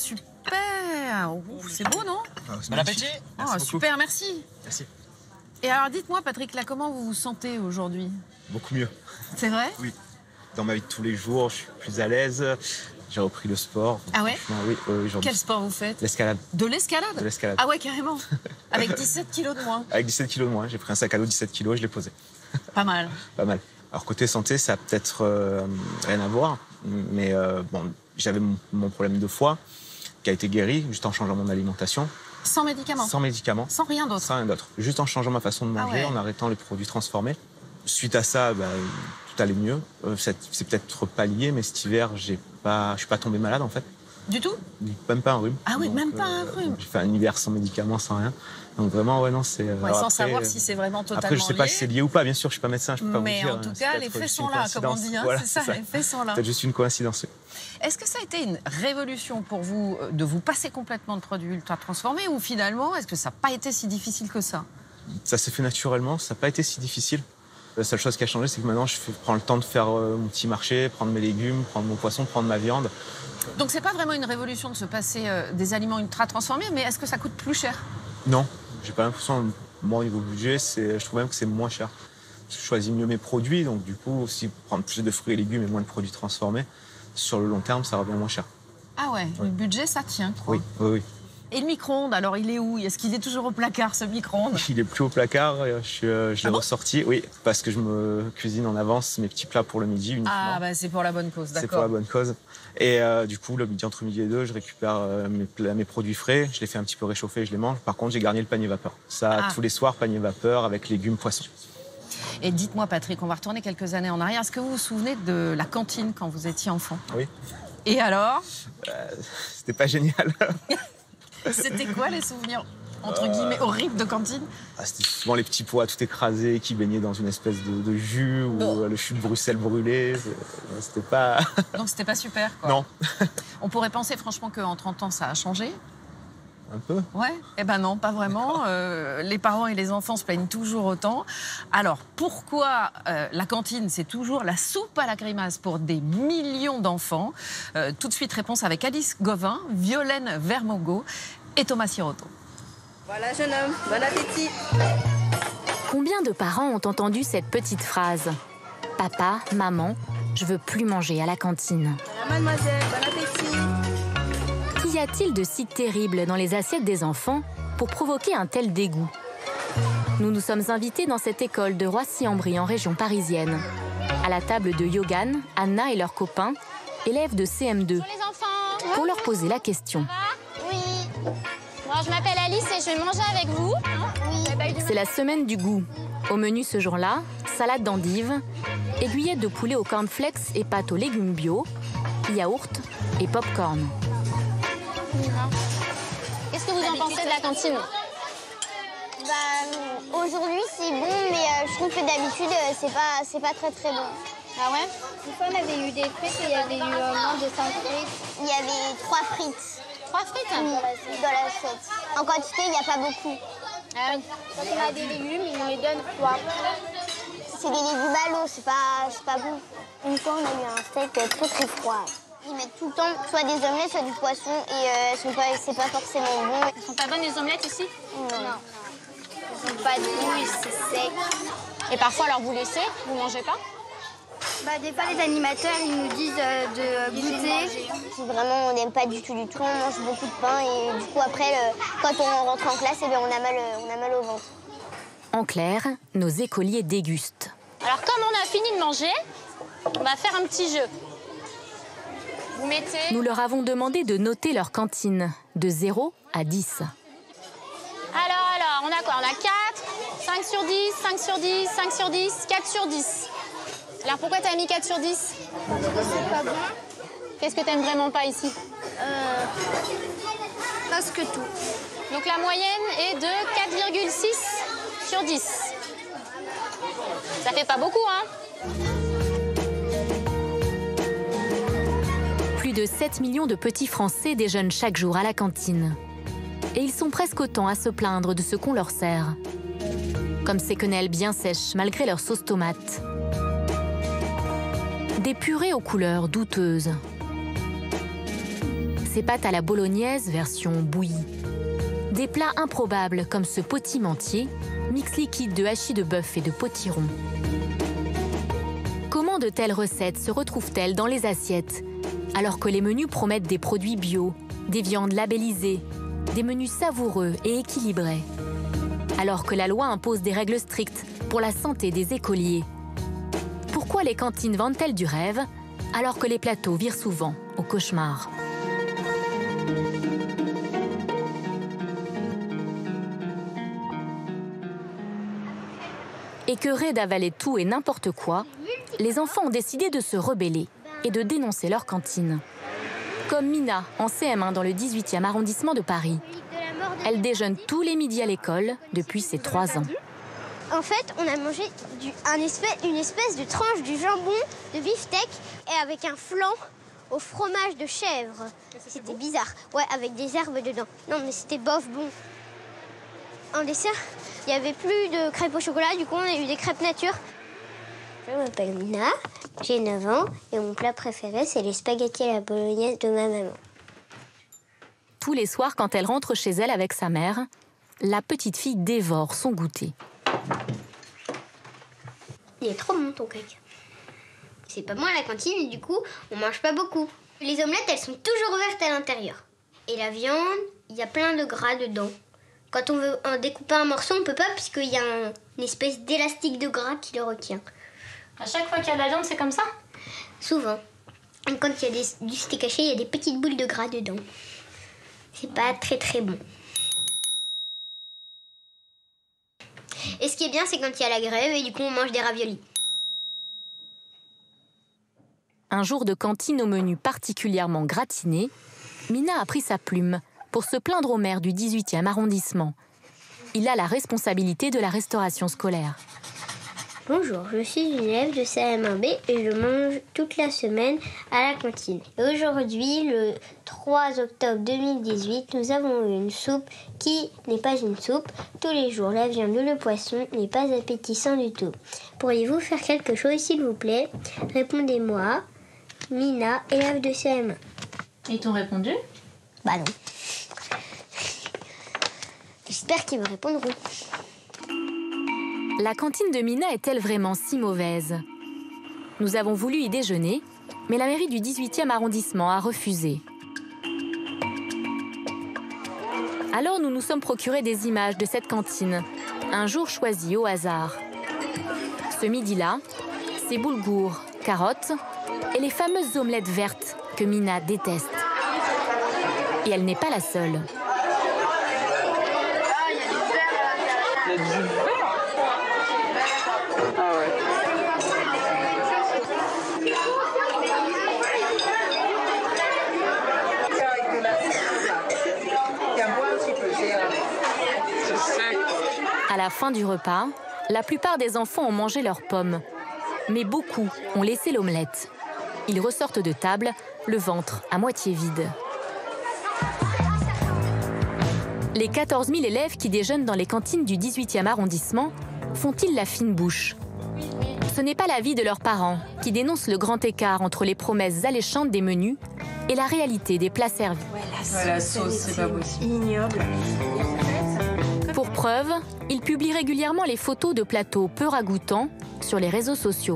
super. Ouh, c'est beau non? Bon appétit. Oh, super, merci. Merci. Et alors dites-moi Patrick, là comment vous vous sentez aujourd'hui? Beaucoup mieux. C'est vrai? Oui. Dans ma vie de tous les jours, je suis plus à l'aise. J'ai repris le sport. Ah ouais? Oui, oui, oui. Quel sport vous faites? L'escalade. De l'escalade? De l'escalade. Ah ouais, carrément. Avec dix-sept kilos de moins. Avec dix-sept kilos de moins. J'ai pris un sac à dos dix-sept kilos et je l'ai posé. Pas mal. Pas mal. Alors côté santé, ça a peut-être euh, rien à voir. Mais euh, bon, j'avais mon, mon problème de foie qui a été guéri juste en changeant mon alimentation. Sans médicaments? Sans médicaments. Sans rien d'autre? Sans rien d'autre. Juste en changeant ma façon de manger, Ah ouais. en arrêtant les produits transformés. Suite à ça, bah, tout allait mieux. Euh, c'est peut-être pas lié, mais cet hiver, j'ai pas, je suis pas tombé malade en fait. Du tout? Même pas un rhume. Ah oui, Donc, même pas euh, un rhume. J'ai fait un hiver sans médicaments, sans rien. Donc vraiment, ouais, non, c'est... Ouais, sans après, savoir si c'est vraiment totalement Après, je sais pas lié. si c'est lié ou pas, bien sûr, je suis pas médecin, je peux pas Mais vous dire. en tout hein, cas, c'est les peut-être faits juste sont une là, comme on coïncidence. dit. Hein, Voilà, c'est ça, les faits sont là. C'est juste une coïncidence. Est-ce que ça a été une révolution pour vous euh, de vous passer complètement de produits ultra transformés ou finalement, est-ce que ça n'a pas été si difficile que ça? Ça s'est fait naturellement, ça n'a pas été si difficile. La seule chose qui a changé, c'est que maintenant, je fais- prends le temps de faire euh, mon petit marché, prendre mes légumes, prendre mon poisson, prendre ma viande. Donc c'est pas vraiment une révolution de se passer euh, des aliments ultra transformés, mais est-ce que ça coûte plus cher? Non, j'ai pas l'impression, moi, au niveau budget, c'est- je trouve même que c'est moins cher. Je choisis mieux mes produits, donc du coup, aussi prendre plus de fruits et légumes et moins de produits transformés, sur le long terme, ça revient moins cher. Ah ouais, le budget ça tient quoi. Oui, oui, oui. Et le micro-ondes, alors il est où? Est-ce qu'il est toujours au placard ce micro-ondes? Il est plus au placard, euh, je, euh, je l'ai Ah bon ressorti, oui, parce que je me cuisine en avance mes petits plats pour le midi uniquement. Ah bah c'est pour la bonne cause, C'est pour la d'accord. bonne cause. Et euh, du coup, le midi, entre midi et deux, je récupère euh, mes, plats- mes produits frais, je les fais un petit peu réchauffer et je les mange. Par contre, j'ai garni le panier vapeur. Ça, Ah. tous les soirs, panier vapeur avec légumes, poissons. Et dites-moi Patrick, on va retourner quelques années en arrière. Est-ce que vous vous souvenez de la cantine quand vous étiez enfant? Oui. Et alors? Euh, C'était pas génial. C'était quoi les souvenirs? entre guillemets, horrible de cantine? Ah, c'était souvent les petits pois tout écrasés qui baignaient dans une espèce de, de jus ou Oh. le jus de Bruxelles brûlé. C'était pas... Donc c'était pas super, quoi. Non, On pourrait penser franchement qu'en trente ans, ça a changé. un peu. Ouais, eh ben non, pas vraiment. Euh, les parents et les enfants se plaignent toujours autant. Alors, pourquoi euh, la cantine, c'est toujours la soupe à la grimace pour des millions d'enfants? Euh, Tout de suite, réponse avec Alice Gauvin, Violaine Vermogo et Thomas Sirotto. Voilà, jeune homme, bon appétit. Combien de parents ont entendu cette petite phrase? Papa, maman, je veux plus manger à la cantine. Voilà, mademoiselle, bon appétit. Qu'y a-t-il de si terrible dans les assiettes des enfants pour provoquer un tel dégoût? Nous nous sommes invités dans cette école de Roissy-en-Brie en région parisienne. À la table de Yogan, Anna et leurs copains, élèves de C M deux, Les enfants, pour leur poser la question. oui. Bon, je m'appelle Alice et je vais manger avec vous. Oui. C'est la semaine du goût. Au menu ce jour-là, salade d'endives, aiguillettes de poulet au cornflakes et pâtes aux légumes bio, yaourt et pop-corn. Qu'est-ce que vous en pensez de la cantine? Bah, aujourd'hui c'est bon, mais euh, je trouve que d'habitude euh, c'est pas, c'est pas très très bon. Ah ouais? Une fois on avait eu des frites et il y avait eu un manche de cinq frites. Il y avait trois frites. Trois frites? Oui, dans l'assiette. En quantité, il n'y a pas beaucoup. Ah oui. Quand on a des légumes, ils nous les donnent quoi? C'est des légumes à l'eau, c'est pas, c'est pas bon. Une fois on a eu un steak très très froid. Ils mettent tout le temps soit des omelettes, soit du poisson et euh, sont pas, c'est pas forcément bon. Elles sont pas bonnes les omelettes ici? Non. non. Ils n'ont pas de goût, c'est sec. Et parfois, alors vous laissez? Vous mangez pas? Bah, des fois, les animateurs, ils nous disent euh, de goûter. Si vraiment on n'aime pas du tout, du tout, on mange beaucoup de pain et du coup, après, le, quand on rentre en classe, eh bien, on, a mal, on a mal au ventre. En clair, nos écoliers dégustent. Alors, comme on a fini de manger, on va faire un petit jeu. Vous mettez... Nous leur avons demandé de noter leur cantine, de zéro à dix. Alors, alors, on a quoi? On a quatre, cinq sur dix, cinq sur dix, cinq sur dix, quatre sur dix. Alors, pourquoi t'as mis quatre sur dix? Parce que c'est pas bon. Qu'est-ce que t'aimes vraiment pas ici? Euh... Presque tout. Donc, la moyenne est de quatre virgule six sur dix. Ça fait pas beaucoup, hein? Plus de sept millions de petits Français déjeunent chaque jour à la cantine. Et ils sont presque autant à se plaindre de ce qu'on leur sert. Comme ces quenelles bien sèches malgré leur sauce tomate. Des purées aux couleurs douteuses. Ces pâtes à la bolognaise version bouillie. Des plats improbables comme ce potimentier, mix liquide de hachis de bœuf et de potiron. Comment de telles recettes se retrouvent-elles dans les assiettes, alors que les menus promettent des produits bio, des viandes labellisées, des menus savoureux et équilibrés, alors que la loi impose des règles strictes pour la santé des écoliers? Pourquoi les cantines vendent-elles du rêve, alors que les plateaux virent souvent au cauchemar? Écœurés d'avaler tout et n'importe quoi, les enfants ont décidé de se rebeller et de dénoncer leur cantine. Comme Mina, en C M un dans le dix-huitième arrondissement de Paris. Elle déjeune tous les midis à l'école depuis ses trois ans. En fait, on a mangé du, un espèce, une espèce de tranche du jambon de beefsteak et avec un flan au fromage de chèvre. C'était bizarre. Ouais, avec des herbes dedans. Non, mais c'était bof bon. En dessert, il n'y avait plus de crêpes au chocolat, du coup, on a eu des crêpes nature. Je m'appelle Mina, j'ai neuf ans et mon plat préféré, c'est les spaghettis à la bolognaise de ma maman. Tous les soirs, quand elle rentre chez elle avec sa mère, la petite fille dévore son goûter. Il est trop bon ton cake. C'est pas bon à la cantine et du coup, on mange pas beaucoup. Les omelettes, elles sont toujours ouvertes à l'intérieur. Et la viande, il y a plein de gras dedans. Quand on veut en découper un morceau, on peut pas puisqu'il y a un, une espèce d'élastique de gras qui le retient. À chaque fois qu'il y a de la viande, c'est comme ça? Souvent. Et quand il y a des, du steak haché, il y a des petites boules de gras dedans. C'est pas très très bon. Et ce qui est bien, c'est quand il y a la grève et du coup, on mange des raviolis. Un jour de cantine au menu particulièrement gratiné, Mina a pris sa plume pour se plaindre au maire du dix-huitième arrondissement il a la responsabilité de la restauration scolaire. Bonjour, je suis une élève de C M un B et je mange toute la semaine à la cantine. Et aujourd'hui, le trois octobre deux mille dix-huit, nous avons eu une soupe qui n'est pas une soupe. Tous les jours, la viande ou le poisson n'est pas appétissant du tout. Pourriez-vous faire quelque chose, s'il vous plaît? Répondez-moi. Mina, élève de C M un. Ils t'ont répondu? Bah non. J'espère qu'ils me répondront. La cantine de Mina est-elle vraiment si mauvaise? Nous avons voulu y déjeuner, mais la mairie du dix-huitième arrondissement a refusé. Alors nous nous sommes procuré des images de cette cantine, un jour choisi au hasard. Ce midi-là, c'est boulgour, carottes et les fameuses omelettes vertes que Mina déteste. Et elle n'est pas la seule. Il y a du jus vert. Ah ouais. C'est sec. À la fin du repas, la plupart des enfants ont mangé leurs pommes. Mais beaucoup ont laissé l'omelette. Ils ressortent de table, le ventre à moitié vide. Les quatorze mille élèves qui déjeunent dans les cantines du dix-huitième arrondissement font-ils la fine bouche? Ce n'est pas l'avis de leurs parents, qui dénoncent le grand écart entre les promesses alléchantes des menus et la réalité des plats servis. Ouais, la sauce, c'est pas possible. Ignoble. Pour preuve, ils publient régulièrement les photos de plateaux peu ragoûtants sur les réseaux sociaux.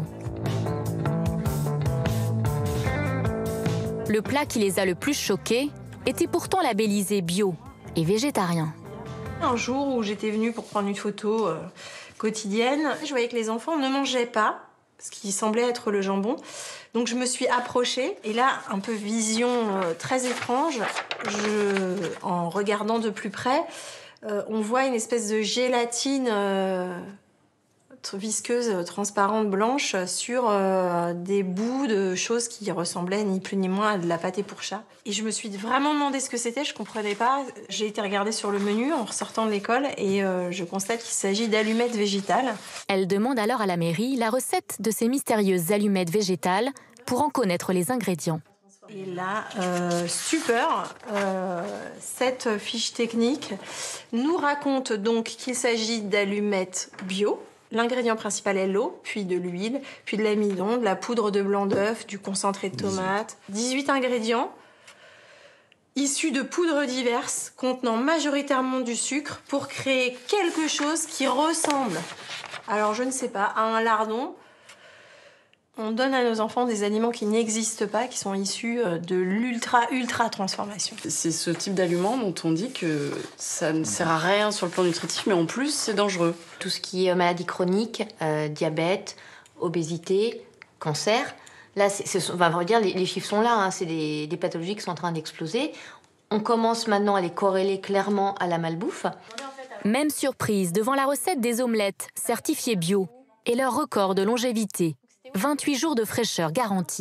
Le plat qui les a le plus choqués était pourtant labellisé bio et végétarien. Un jour où j'étais venue pour prendre une photo euh, quotidienne, je voyais que les enfants ne mangeaient pas ce qui semblait être le jambon. Donc je me suis approchée et là, un peu vision euh, très étrange, je, en regardant de plus près, euh, on voit une espèce de gélatine euh, visqueuse, transparente, blanche sur euh, des bouts de choses qui ressemblaient ni plus ni moins à de la pâté pour chat. Et je me suis vraiment demandé ce que c'était, je comprenais pas. J'ai été regarder sur le menu en ressortant de l'école et euh, je constate qu'il s'agit d'allumettes végétales. Elle demande alors à la mairie la recette de ces mystérieuses allumettes végétales pour en connaître les ingrédients. Et là, euh, super, euh, cette fiche technique nous raconte donc qu'il s'agit d'allumettes bio. L'ingrédient principal est l'eau, puis de l'huile, puis de l'amidon, de la poudre de blanc d'œuf, du concentré de tomate. dix-huit ingrédients issus de poudres diverses contenant majoritairement du sucre pour créer quelque chose qui ressemble, alors je ne sais pas, à un lardon. On donne à nos enfants des aliments qui n'existent pas, qui sont issus de l'ultra-ultra transformation. C'est ce type d'aliment dont on dit que ça ne sert à rien sur le plan nutritif, mais en plus, c'est dangereux. Tout ce qui est maladie chronique, euh, diabète, obésité, cancer, là, c'est, c'est, on va dire, les, les chiffres sont là, hein, c'est des, des pathologies qui sont en train d'exploser. On commence maintenant à les corréler clairement à la malbouffe. Même surprise devant la recette des omelettes certifiées bio et leur record de longévité. vingt-huit jours de fraîcheur garantie.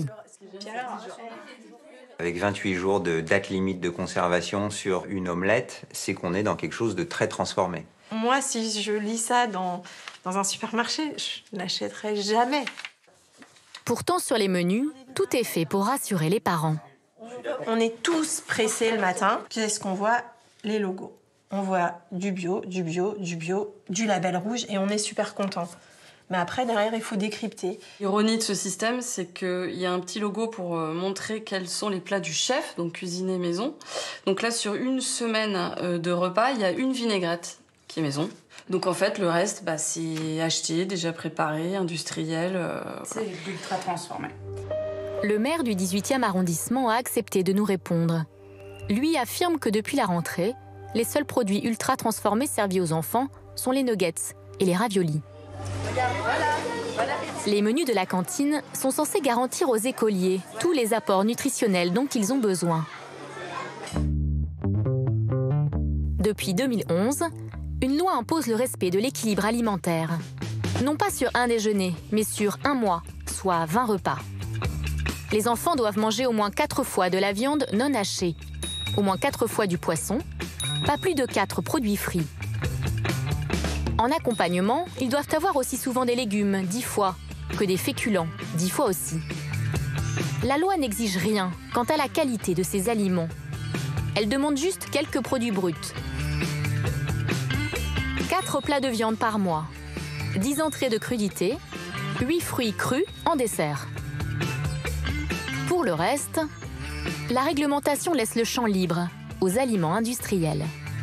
Avec vingt-huit jours de date limite de conservation sur une omelette, c'est qu'on est dans quelque chose de très transformé. Moi, si je lis ça dans, dans un supermarché, je n'achèterai jamais. Pourtant, sur les menus, tout est fait pour rassurer les parents. On est tous pressés le matin. Qu'est-ce qu'on voit? Les logos. On voit du bio, du bio, du bio, du label rouge et on est super content. Mais après, derrière, il faut décrypter. L'ironie de ce système, c'est qu'il y a un petit logo pour montrer quels sont les plats du chef, donc cuisiner maison. Donc là, sur une semaine de repas, il y a une vinaigrette qui est maison. Donc en fait, le reste, bah, c'est acheté, déjà préparé, industriel. Euh, c'est voilà. Ultra transformé. Le maire du dix-huitième arrondissement a accepté de nous répondre. Lui affirme que depuis la rentrée, les seuls produits ultra transformés servis aux enfants sont les nuggets et les raviolis. Les menus de la cantine sont censés garantir aux écoliers tous les apports nutritionnels dont ils ont besoin. Depuis deux mille onze, une loi impose le respect de l'équilibre alimentaire. Non pas sur un déjeuner, mais sur un mois, soit vingt repas. Les enfants doivent manger au moins quatre fois de la viande non hachée, au moins quatre fois du poisson, pas plus de quatre produits frits. En accompagnement, ils doivent avoir aussi souvent des légumes, dix fois, que des féculents, dix fois aussi. La loi n'exige rien quant à la qualité de ces aliments. Elle demande juste quelques produits bruts. quatre plats de viande par mois, dix entrées de crudités, huit fruits crus en dessert. Pour le reste, la réglementation laisse le champ libre aux aliments industriels.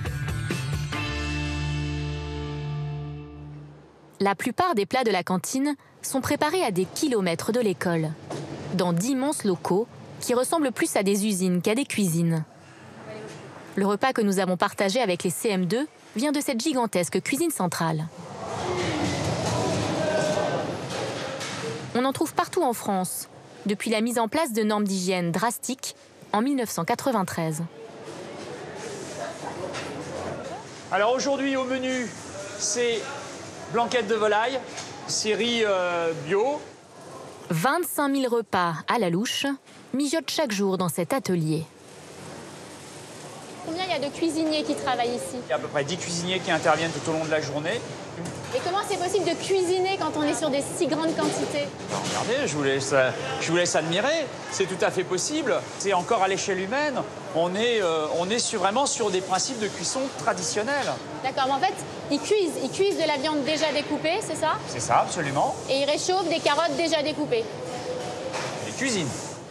La plupart des plats de la cantine sont préparés à des kilomètres de l'école, dans d'immenses locaux qui ressemblent plus à des usines qu'à des cuisines. Le repas que nous avons partagé avec les C M deux vient de cette gigantesque cuisine centrale. On en trouve partout en France, depuis la mise en place de normes d'hygiène drastiques en mille neuf cent quatre-vingt-treize. Alors aujourd'hui au menu, c'est blanquette de volaille, série euh, bio. vingt-cinq mille repas à la louche mijotent chaque jour dans cet atelier. Combien il y a de cuisiniers qui travaillent ici? Il y a à peu près dix cuisiniers qui interviennent tout au long de la journée. Et comment c'est possible de cuisiner quand on est sur des si grandes quantités? Alors, regardez, je vous laisse, je vous laisse admirer, c'est tout à fait possible. C'est encore à l'échelle humaine, on est, euh, on est sur, vraiment sur des principes de cuisson traditionnels. D'accord, mais en fait, ils cuisent, ils cuisent de la viande déjà découpée, c'est ça? C'est ça, absolument. Et ils réchauffent des carottes déjà découpées. Ils cuisinent.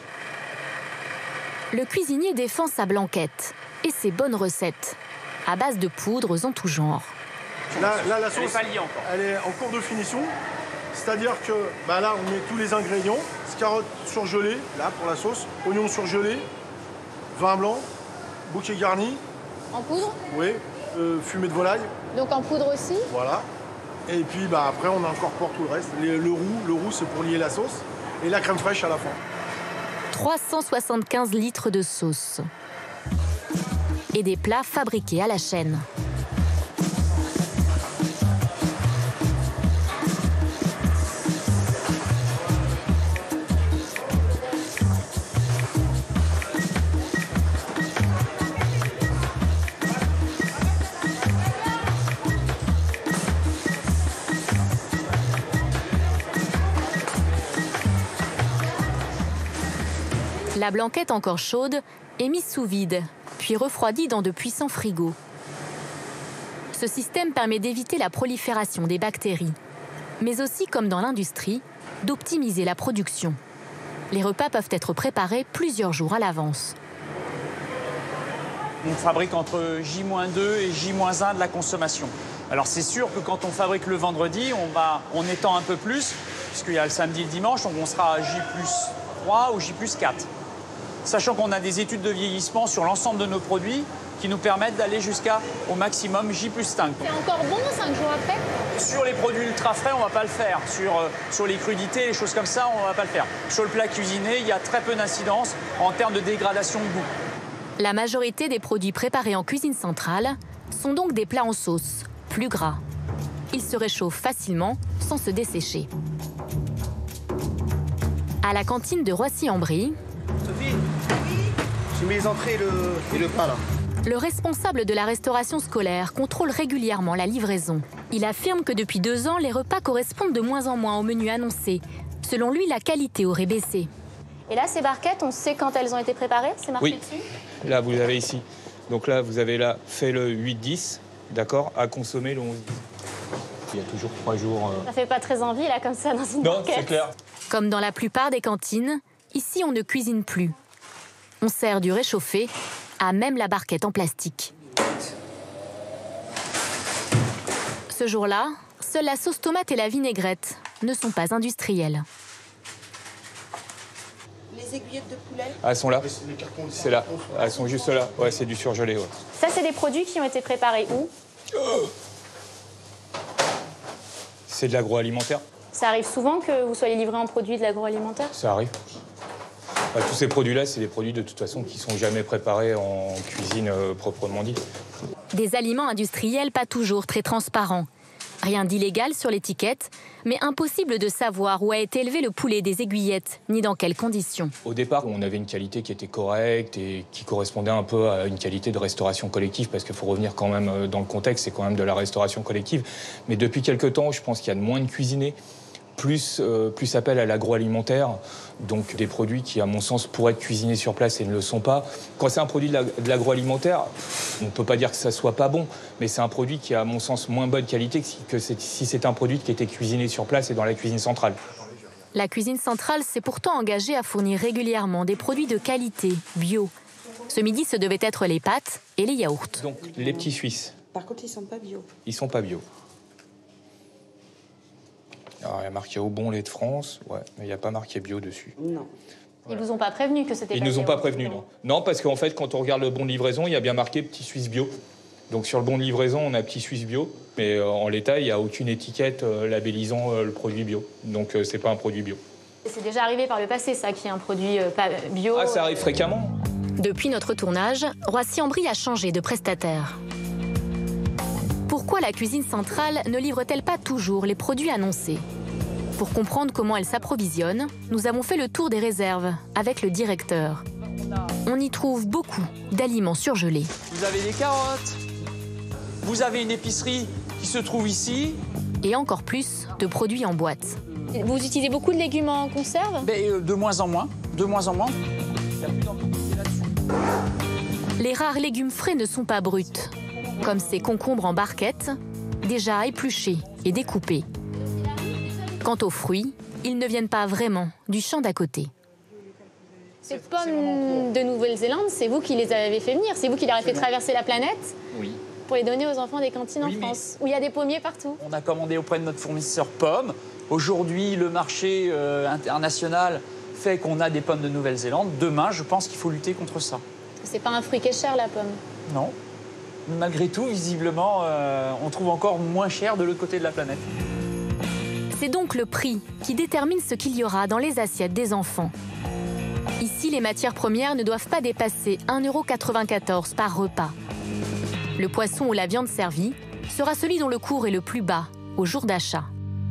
Le cuisinier défend sa blanquette et ses bonnes recettes, à base de poudres en tout genre. Là, là, la sauce, elle est pas liée encore. Elle est en cours de finition. C'est-à-dire que bah là, on met tous les ingrédients. Carottes surgelées, là, pour la sauce. Oignons surgelés, vin blanc, bouquet garni. En poudre? Oui, euh, fumée de volaille. Donc en poudre aussi? Voilà. Et puis bah, après, on incorpore tout le reste. Les- le roux, le roux c'est pour lier la sauce. Et la crème fraîche à la fin. trois cent soixante-quinze litres de sauce. Et des plats fabriqués à la chaîne. La blanquette encore chaude est mise sous vide, puis refroidie dans de puissants frigos. Ce système permet d'éviter la prolifération des bactéries, mais aussi, comme dans l'industrie, d'optimiser la production. Les repas peuvent être préparés plusieurs jours à l'avance. On fabrique entre J deux et J un de la consommation. Alors c'est sûr que quand on fabrique le vendredi, on, va, on étend un peu plus, puisqu'il y a le samedi et le dimanche, donc on sera à J plus trois ou J plus quatre. Sachant qu'on a des études de vieillissement sur l'ensemble de nos produits qui nous permettent d'aller jusqu'au maximum J plus cinq. C'est encore bon cinq jours après? Sur les produits ultra frais, on ne va pas le faire. Sur, euh, sur les crudités, les choses comme ça, on ne va pas le faire. Sur le plat cuisiné, il y a très peu d'incidence en termes de dégradation de goût. La majorité des produits préparés en cuisine centrale sont donc des plats en sauce, plus gras. Ils se réchauffent facilement sans se dessécher. À la cantine de Roissy-en-Brie, Sophie, j'ai mis les entrées et le, et le pain là. le responsable de la restauration scolaire contrôle régulièrement la livraison. Il affirme que depuis deux ans, les repas correspondent de moins en moins au menu annoncé. Selon lui, la qualité aurait baissé. Et là, ces barquettes, on sait quand elles ont été préparées? C'est marqué Oui. dessus? Là, vous avez ici. Donc là, vous avez là fait le huit dix, d'accord, à consommer le onze dix. Il y a toujours trois jours. euh, Ça fait pas très envie, là, comme ça, dans une Non, barquette. c'est clair. Comme dans la plupart des cantines, ici on ne cuisine plus. On sert du réchauffé à même la barquette en plastique. Ce jour-là, seules la sauce tomate et la vinaigrette ne sont pas industrielles. Les aiguillettes de poulet? Ah, elles sont là. C'est là. Elles sont juste là. Ouais, c'est du surgelé. Ouais. Ça, c'est des produits qui ont été préparés où? C'est de l'agroalimentaire. Ça arrive souvent que vous soyez livré en produits de l'agroalimentaire? Ça arrive. Bah, tous ces produits-là, c'est des produits de toute façon qui sont jamais préparés en cuisine euh, proprement dit. Des aliments industriels pas toujours très transparents, Rien d'illégal sur l'étiquette, mais impossible de savoir où a été élevé le poulet des Aiguillettes, ni dans quelles conditions. Au départ, on avait une qualité qui était correcte et qui correspondait un peu à une qualité de restauration collective, parce qu'il faut revenir quand même dans le contexte, c'est quand même de la restauration collective. Mais depuis quelques temps, je pense qu'il y a de moins de cuisinés, plus, euh, plus appel à l'agroalimentaire, donc des produits qui, à mon sens, pourraient être cuisinés sur place et ne le sont pas. Quand c'est un produit de l'agroalimentaire, on ne peut pas dire que ça soit pas bon, mais c'est un produit qui a, à mon sens, moins bonne qualité que si, que si c'est un produit qui était cuisiné sur place et dans la cuisine centrale. La cuisine centrale s'est pourtant engagée à fournir régulièrement des produits de qualité, bio. Ce midi, ce devaient être les pâtes et les yaourts. Donc, les petits Suisses. Par contre, ils sont pas bio. Ils sont pas bio. Alors, il y a marqué au bon lait de France, ouais, mais il n'y a pas marqué bio dessus. Non. Ils vous ont pas prévenu que c'était Ils pas nous ont bio. pas prévenus, non. Non, parce qu'en fait, quand on regarde le bon de livraison, il y a bien marqué petit Suisse bio. Donc sur le bon de livraison, on a petit Suisse bio, mais euh, en l'état, il n'y a aucune étiquette euh, labellisant euh, le produit bio. Donc euh, c'est pas un produit bio. C'est déjà arrivé par le passé, ça, qui est un produit euh, pas bio. Ah, ça arrive fréquemment. Depuis notre tournage, Roissy-en-Brie a changé de prestataire. Pourquoi la cuisine centrale ne livre-t-elle pas toujours les produits annoncés ? Pour comprendre comment elle s'approvisionne, nous avons fait le tour des réserves avec le directeur. On y trouve beaucoup d'aliments surgelés. Vous avez des carottes. Vous avez une épicerie qui se trouve ici. Et encore plus de produits en boîte. Vous utilisez beaucoup de légumes en conserve ? Ben, euh, de moins en moins. De moins en moins. Les rares légumes frais ne sont pas bruts, comme ces concombres en barquettes, déjà épluchés et découpés. Quant aux fruits, ils ne viennent pas vraiment du champ d'à côté. Ces pommes de Nouvelle-Zélande, c'est vous qui les avez fait venir, c'est vous qui leur avez fait traverser la planète Oui. pour les donner aux enfants des cantines Oui, en mais- France, où il y a des pommiers partout. On a commandé auprès de notre fournisseur pommes. Aujourd'hui, le marché euh, international fait qu'on a des pommes de Nouvelle-Zélande. Demain, je pense qu'il faut lutter contre ça. C'est pas un fruit qui est cher, la pomme. Non. Mais malgré tout, visiblement, euh, on trouve encore moins cher de l'autre côté de la planète. C'est donc le prix qui détermine ce qu'il y aura dans les assiettes des enfants. Ici, les matières premières ne doivent pas dépasser un euro quatre-vingt-quatorze par repas. Le poisson ou la viande servie sera celui dont le cours est le plus bas au jour d'achat.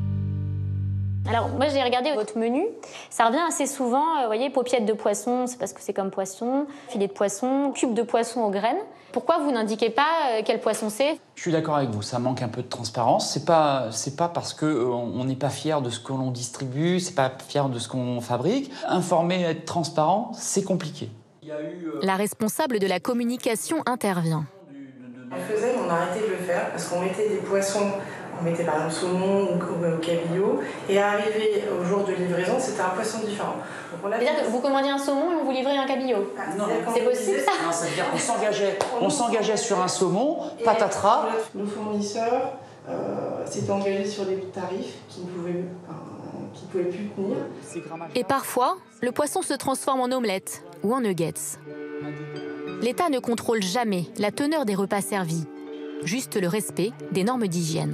Alors, moi, j'ai regardé votre menu. Ça revient assez souvent. euh, Vous voyez, paupiètes de poisson, c'est parce que c'est comme poisson. Filet de poisson, cube de poisson aux graines. Pourquoi vous n'indiquez pas euh, quel poisson c'est ? Je suis d'accord avec vous, ça manque un peu de transparence. C'est pas, c'est pas parce que euh, on n'est pas fier de ce que l'on distribue, c'est pas fier de ce qu'on fabrique. Informer, être transparent, c'est compliqué. La responsable de la communication intervient. On le faisait, mais on a arrêté de le faire parce qu'on mettait des poissons, on mettait par exemple saumon ou, ou, ou cabillaud, et arrivé au jour de livraison, c'était un poisson différent. Donc on l'a C'est-à-dire fait- que vous commandiez un saumon et on vous livrait un cabillaud. Non, C'est possible, ça ? Non, ça veut dire qu'on s'engageait, on s'engageait sur un saumon, patatras. Nos fournisseurs euh, s'étaient engagés sur des tarifs qui ne pouvaient, enfin, qui pouvaient plus tenir. Et parfois, le poisson se transforme en omelette ou en nuggets. L'État ne contrôle jamais la teneur des repas servis, juste le respect des normes d'hygiène.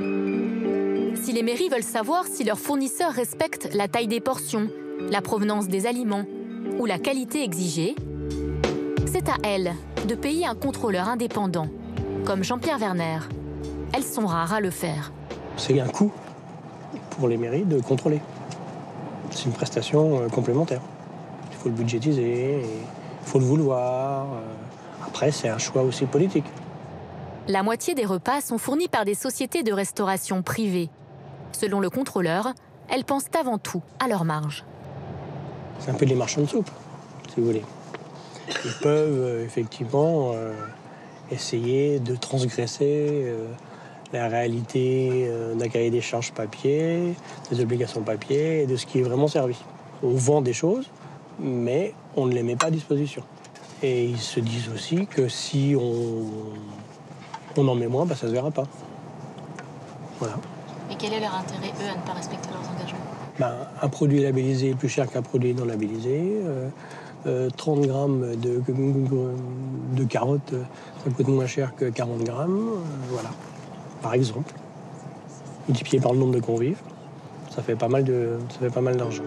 Si les mairies veulent savoir si leurs fournisseurs respectent la taille des portions, la provenance des aliments ou la qualité exigée, c'est à elles de payer un contrôleur indépendant, comme Jean-Pierre Werner. Elles sont rares à le faire. C'est un coût pour les mairies de contrôler. C'est une prestation euh, complémentaire. Il faut le budgétiser, il faut le vouloir. euh, Après, c'est un choix aussi politique. La moitié des repas sont fournis par des sociétés de restauration privées. Selon le contrôleur, elles pensent avant tout à leur marge. C'est un peu les marchands de soupe, si vous voulez. Ils peuvent euh, effectivement euh, essayer de transgresser euh, la réalité euh, d'un cahier des charges papier, des obligations papier et de ce qui est vraiment servi. On vend des choses, mais on ne les met pas à disposition. Et ils se disent aussi que si on, on en met moins, bah, ça ne se verra pas. Voilà. Et quel est leur intérêt, eux, à ne pas respecter leurs engagements ? Ben, un produit labellisé est plus cher qu'un produit non labellisé. Euh, euh, trente grammes de, de carottes, ça coûte moins cher que quarante grammes. Euh, voilà, par exemple. Multiplié par le nombre de convives, ça fait pas mal de, ça fait pas mal d'argent.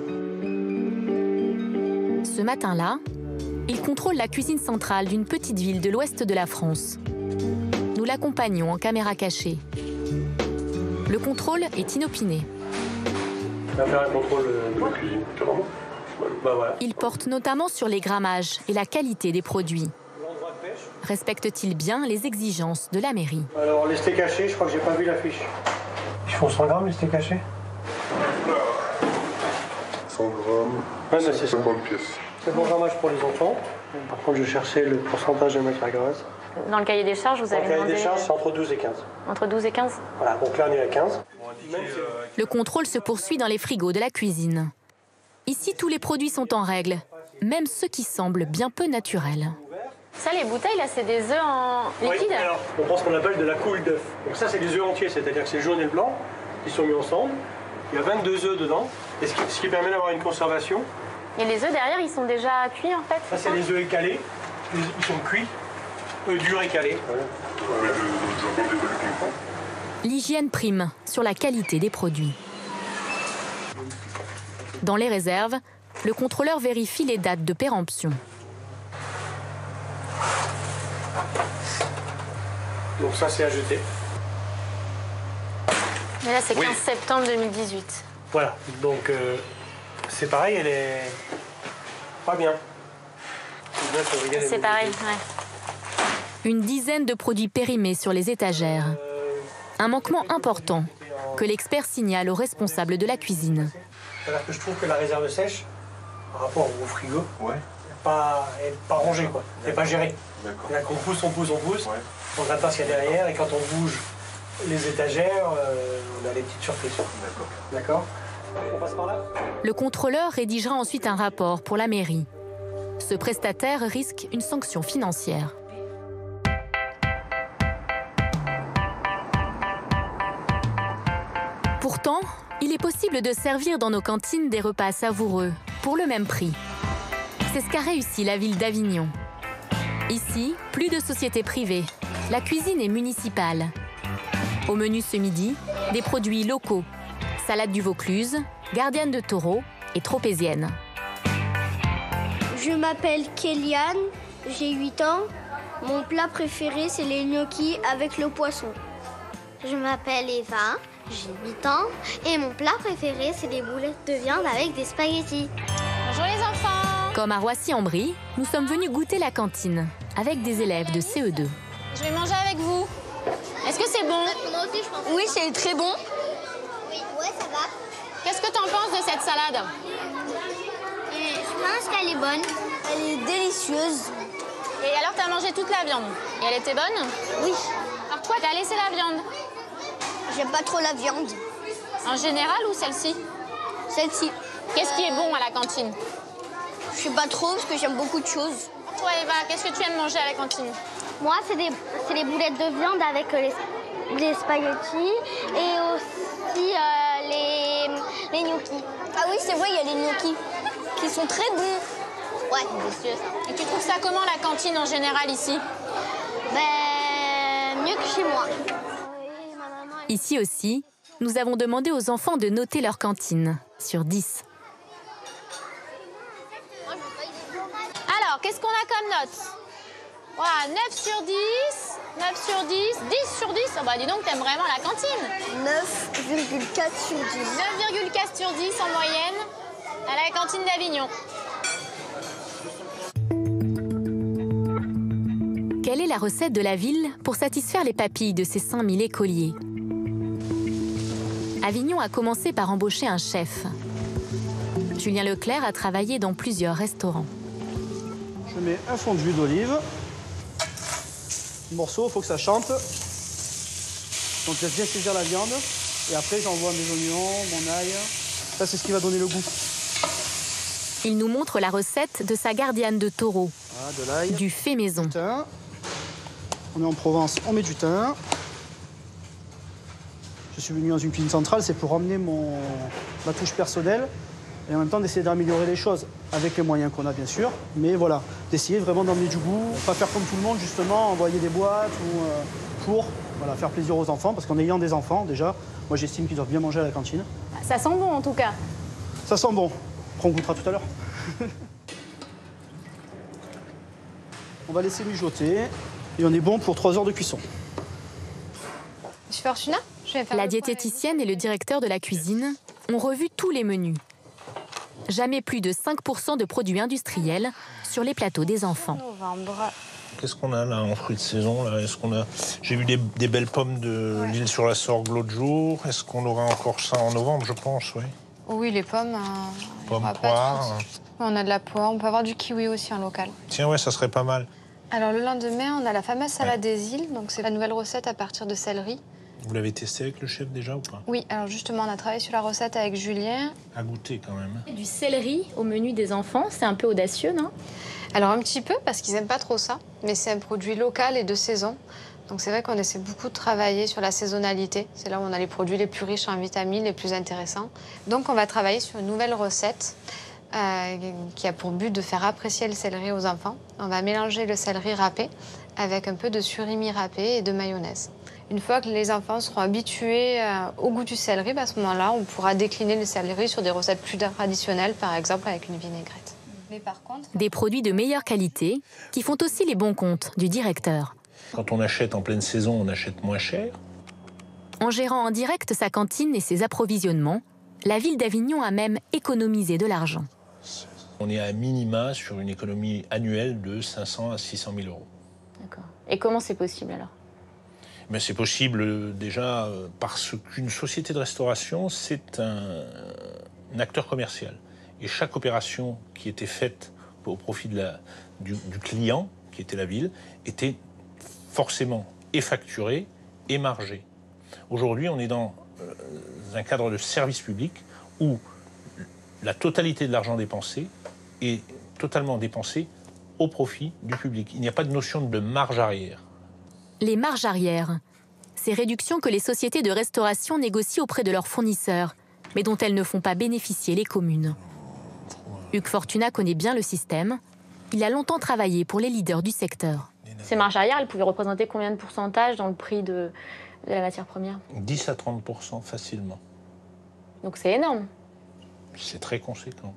Ce matin-là, ils contrôlent la cuisine centrale d'une petite ville de l'ouest de la France. Nous l'accompagnons en caméra cachée. Le contrôle est inopiné. On va faire un contrôle de la cuisine, carrément. Bah voilà. Il porte notamment sur les grammages et la qualité des produits. Respecte-t-il bien les exigences de la mairie? Alors les steaks hachés, je crois que j'ai pas vu l'affiche. Ils font cent grammes les steaks hachés? cent grammes, ouais, bah, c'est c'est une bonne pièce. C'est bon grammage pour les enfants. Par contre, je cherchais le pourcentage de matière grasse. Dans le cahier des charges, vous avez demandé... Dans le cahier demandé... des charges, c'est entre douze et quinze. Entre douze et quinze? Voilà, donc là on est à quinze. Le contrôle se poursuit dans les frigos de la cuisine. Ici, tous les produits sont en règle, même ceux qui semblent bien peu naturels. Ça, les bouteilles, là, c'est des œufs en liquide? Oui, alors, on prend ce qu'on appelle de la coule d'œuf. Donc ça, c'est des œufs entiers, c'est-à-dire que c'est le jaune et le blanc qui sont mis ensemble. Il y a vingt-deux œufs dedans, et ce qui, ce qui permet d'avoir une conservation. Et les œufs derrière, ils sont déjà cuits, en fait? Ça, c'est les œufs écalés. Ils sont cuits, œufs durs écalés. L'hygiène prime sur la qualité des produits. Dans les réserves, le contrôleur vérifie les dates de péremption. Donc ça, c'est à jeter. Mais là, c'est quinze Oui. septembre deux mille dix-huit. Voilà, donc euh, c'est pareil, elle est pas bien. C'est pareil, ouais. Une dizaine de produits périmés sur les étagères. Un manquement important que l'expert signale aux responsables de la cuisine. C'est-à-dire que je trouve que la réserve sèche, par rapport au frigo, ouais. n'est pas, est pas rangée, quoi. Elle n'est pas gérée. C'est-à-dire qu'on pousse, on pousse, on pousse, ouais. On ne regarde pas ce qu'il y a derrière, et quand on bouge les étagères, euh, on a des petites surprises. D'accord. On passe par là. Le contrôleur rédigera ensuite un rapport pour la mairie. Ce prestataire risque une sanction financière. Pourtant, il est possible de servir dans nos cantines des repas savoureux, pour le même prix. C'est ce qu'a réussi la ville d'Avignon. Ici, plus de sociétés privées. La cuisine est municipale. Au menu ce midi, des produits locaux. Salade du Vaucluse, gardienne de taureau et tropézienne. Je m'appelle Kéliane, j'ai huit ans. Mon plat préféré, c'est les gnocchis avec le poisson. Je m'appelle Eva, j'ai huit ans. Et mon plat préféré, c'est les boulettes de viande avec des spaghettis. Bonjour les enfants! Comme à Roissy-en-Brie, nous sommes venus goûter la cantine avec des élèves de C E deux. Je vais manger avec vous. Est-ce que c'est bon? Moi aussi, je pense. Oui, c'est très bon. Oui, ouais, ça va. Qu'est-ce que t'en penses de cette salade? Et je pense qu'elle est bonne. Elle est délicieuse. Et alors, t'as mangé toute la viande? Et elle était bonne? Oui. Alors toi, t'as laissé la viande? J'aime pas trop la viande. En général ou celle-ci? Celle-ci. Qu'est-ce qui est bon à la cantine? Je sais pas trop parce que j'aime beaucoup de choses. Toi, Eva, qu'est-ce que tu aimes manger à la cantine? Moi, c'est des, c'est les boulettes de viande avec les, les spaghettis et aussi euh, les, les gnocchis. Ah oui, c'est vrai, il y a les gnocchis qui sont très bons. Ouais, délicieux ça. Et tu trouves ça comment la cantine en général ici? Ben, mieux que chez moi. Ici aussi, nous avons demandé aux enfants de noter leur cantine sur dix. Alors, qu'est-ce qu'on a comme note? Voilà, neuf sur dix, neuf sur dix, dix sur dix. Oh bah dis donc, t'aimes vraiment la cantine. neuf virgule quatre sur dix. neuf virgule quatre sur dix en moyenne à la cantine d'Avignon. Quelle est la recette de la ville pour satisfaire les papilles de ces cinq mille écoliers? Avignon a commencé par embaucher un chef. Julien Leclerc a travaillé dans plusieurs restaurants. Je mets un fond d'huile d'olive. Le morceau, il faut que ça chante. Donc je laisse bien saisir la viande. Et après, j'envoie mes oignons, mon ail. Ça, c'est ce qui va donner le goût. Il nous montre la recette de sa gardienne de taureau. Voilà, de l'ail. Du fait maison. Du thym. On est en Provence, on met du thym. Je suis venu dans une cuisine centrale, c'est pour emmener mon, ma touche personnelle et en même temps d'essayer d'améliorer les choses avec les moyens qu'on a bien sûr. Mais voilà, d'essayer vraiment d'emmener du goût, pas faire comme tout le monde justement, envoyer des boîtes ou euh, pour voilà, faire plaisir aux enfants parce qu'en ayant des enfants déjà, moi j'estime qu'ils doivent bien manger à la cantine. Ça sent bon en tout cas. Ça sent bon, on goûtera tout à l'heure. On va laisser mijoter et on est bon pour trois heures de cuisson. Je fais Fortuna? La diététicienne et le directeur de la cuisine ont revu tous les menus. Jamais plus de cinq pour cent de produits industriels sur les plateaux des enfants. Qu'est-ce qu'on a là en fruits de saison là? Est-ce qu'on a... J'ai vu des, des belles pommes de l'île sur la Sorgue l'autre jour. Est-ce qu'on aura encore ça en novembre, je pense, oui. Oui, les pommes. Euh, pommes, poires. On a de la poire. On peut avoir du kiwi aussi en local. Tiens, ouais, ça serait pas mal. Alors le lendemain, on a la fameuse salade ouais. des îles. Donc c'est la nouvelle recette à partir de céleri. Vous l'avez testé avec le chef déjà ou pas? Oui, alors justement, on a travaillé sur la recette avec Julien. À goûter quand même. Du céleri au menu des enfants, c'est un peu audacieux, non? Alors un petit peu, parce qu'ils n'aiment pas trop ça. Mais c'est un produit local et de saison. Donc c'est vrai qu'on essaie beaucoup de travailler sur la saisonnalité. C'est là où on a les produits les plus riches en vitamines, les plus intéressants. Donc on va travailler sur une nouvelle recette euh, qui a pour but de faire apprécier le céleri aux enfants. On va mélanger le céleri râpé avec un peu de surimi râpé et de mayonnaise. Une fois que les enfants seront habitués euh, au goût du céleri, bah, à ce moment-là, on pourra décliner le céleri sur des recettes plus traditionnelles, par exemple avec une vinaigrette. Mais par contre... Des produits de meilleure qualité qui font aussi les bons comptes du directeur. Quand on achète en pleine saison, on achète moins cher. En gérant en direct sa cantine et ses approvisionnements, la ville d'Avignon a même économisé de l'argent. On est à minima sur une économie annuelle de cinq cents à six cent mille euros. D'accord. Et comment c'est possible alors? Mais c'est possible déjà parce qu'une société de restauration, c'est un, un acteur commercial. Et chaque opération qui était faite au profit de la, du, du client, qui était la ville, était forcément et facturée et margée. Aujourd'hui, on est dans euh, un cadre de service public où la totalité de l'argent dépensé est totalement dépensé au profit du public. Il n'y a pas de notion de marge arrière. Les marges arrière, ces réductions que les sociétés de restauration négocient auprès de leurs fournisseurs, mais dont elles ne font pas bénéficier les communes. Hugues Fortuna connaît bien le système. Il a longtemps travaillé pour les leaders du secteur. Ces marges arrière, elles pouvaient représenter combien de pourcentage dans le prix de, de la matière première? dix à trente pour cent facilement. Donc c'est énorme. C'est très conséquent.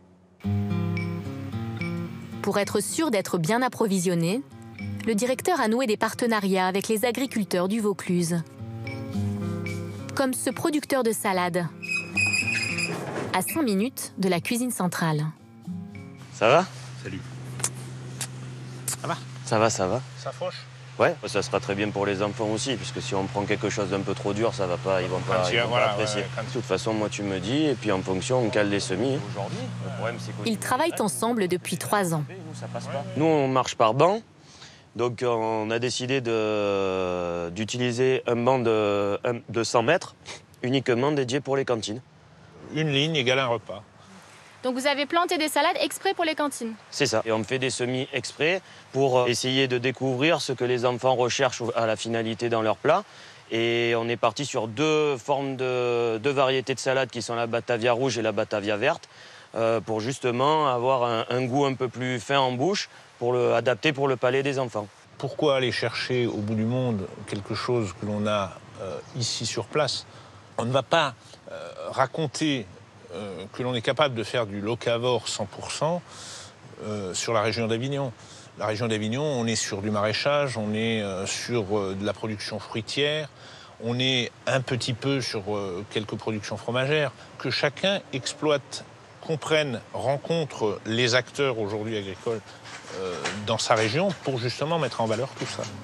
Pour être sûr d'être bien approvisionné, le directeur a noué des partenariats avec les agriculteurs du Vaucluse. Comme ce producteur de salade, à cinq minutes de la cuisine centrale. Ça va? Salut. Ça va? Ça va, ça va. Ça fauche? Ouais, ça sera très bien pour les enfants aussi, puisque si on prend quelque chose d'un peu trop dur, ça va pas, ils vont pas, ils vont voilà, pas apprécier. Ouais, ouais, de toute façon, moi tu me dis, et puis en fonction, on cale les semis. Aujourd'hui, le problème c'est Ils travaillent ensemble depuis trois ans. Nous, ça passe pas. Nous, on marche par banc. Donc on a décidé d'utiliser un banc de, de cent mètres uniquement dédié pour les cantines. Une ligne égale un repas. Donc vous avez planté des salades exprès pour les cantines? C'est ça. Et on fait des semis exprès pour essayer de découvrir ce que les enfants recherchent à la finalité dans leur plat. Et on est parti sur deux formes de deux variétés de salades qui sont la Batavia rouge et la Batavia verte euh, pour justement avoir un, un goût un peu plus fin en bouche, pour le, adapté pour le palais des enfants. Pourquoi aller chercher au bout du monde quelque chose que l'on a euh, ici sur place? On ne va pas euh, raconter euh, que l'on est capable de faire du locavore cent pour cent euh, sur la région d'Avignon. La région d'Avignon, on est sur du maraîchage, on est euh, sur euh, de la production fruitière, on est un petit peu sur euh, quelques productions fromagères. Que chacun exploite, comprenne, rencontre les acteurs aujourd'hui agricoles euh, dans sa région pour justement mettre en valeur tout ça.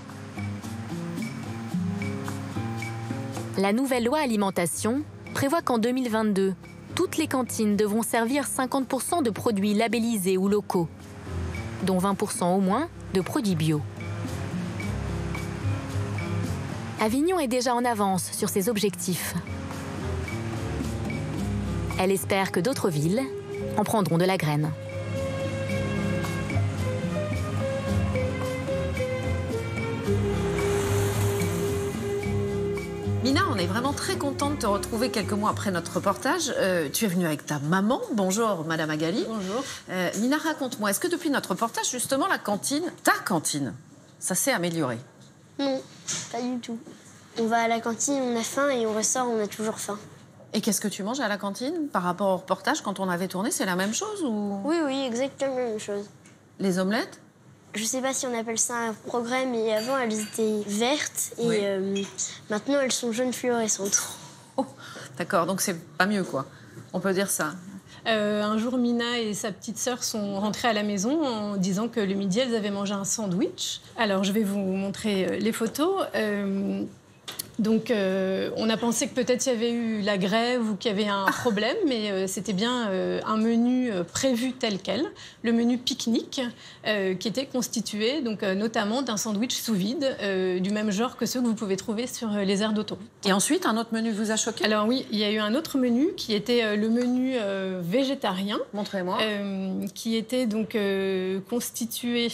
La nouvelle loi alimentation prévoit qu'en deux mille vingt-deux, toutes les cantines devront servir cinquante pour cent de produits labellisés ou locaux, dont vingt pour cent au moins de produits bio. Avignon est déjà en avance sur ses objectifs. Elle espère que d'autres villes en prendront de la graine. Mina, on est vraiment très contente de te retrouver quelques mois après notre reportage. Euh, tu es venue avec ta maman. Bonjour, Madame Agali. Bonjour. Euh, Mina, raconte-moi, est-ce que depuis notre reportage, justement, la cantine, ta cantine, ça s'est amélioré? Non, pas du tout. On va à la cantine, on a faim et on ressort, on a toujours faim. Et qu'est-ce que tu manges à la cantine par rapport au reportage quand on avait tourné? C'est la même chose ou? Oui, oui, exactement la même chose. Les omelettes? Je sais pas si on appelle ça un progrès, mais avant elles étaient vertes et oui. euh, maintenant elles sont jaunes fluorescentes. Oh, d'accord, donc c'est pas mieux quoi. On peut dire ça. Euh, un jour, Mina et sa petite sœur sont rentrées à la maison en disant que le midi, elles avaient mangé un sandwich. Alors, je vais vous montrer les photos. Euh, donc, euh, on a pensé que peut-être il y avait eu la grève ou qu'il y avait un ah. problème, mais euh, c'était bien euh, un menu euh, prévu tel quel, le menu pique-nique, euh, qui était constitué donc, euh, notamment d'un sandwich sous vide, euh, du même genre que ceux que vous pouvez trouver sur euh, les aires d'autoroute. Et ensuite, un autre menu vous a choqué? Alors oui, il y a eu un autre menu qui était euh, le menu euh, végétarien. Montrez-moi. Euh, qui était donc euh, constitué...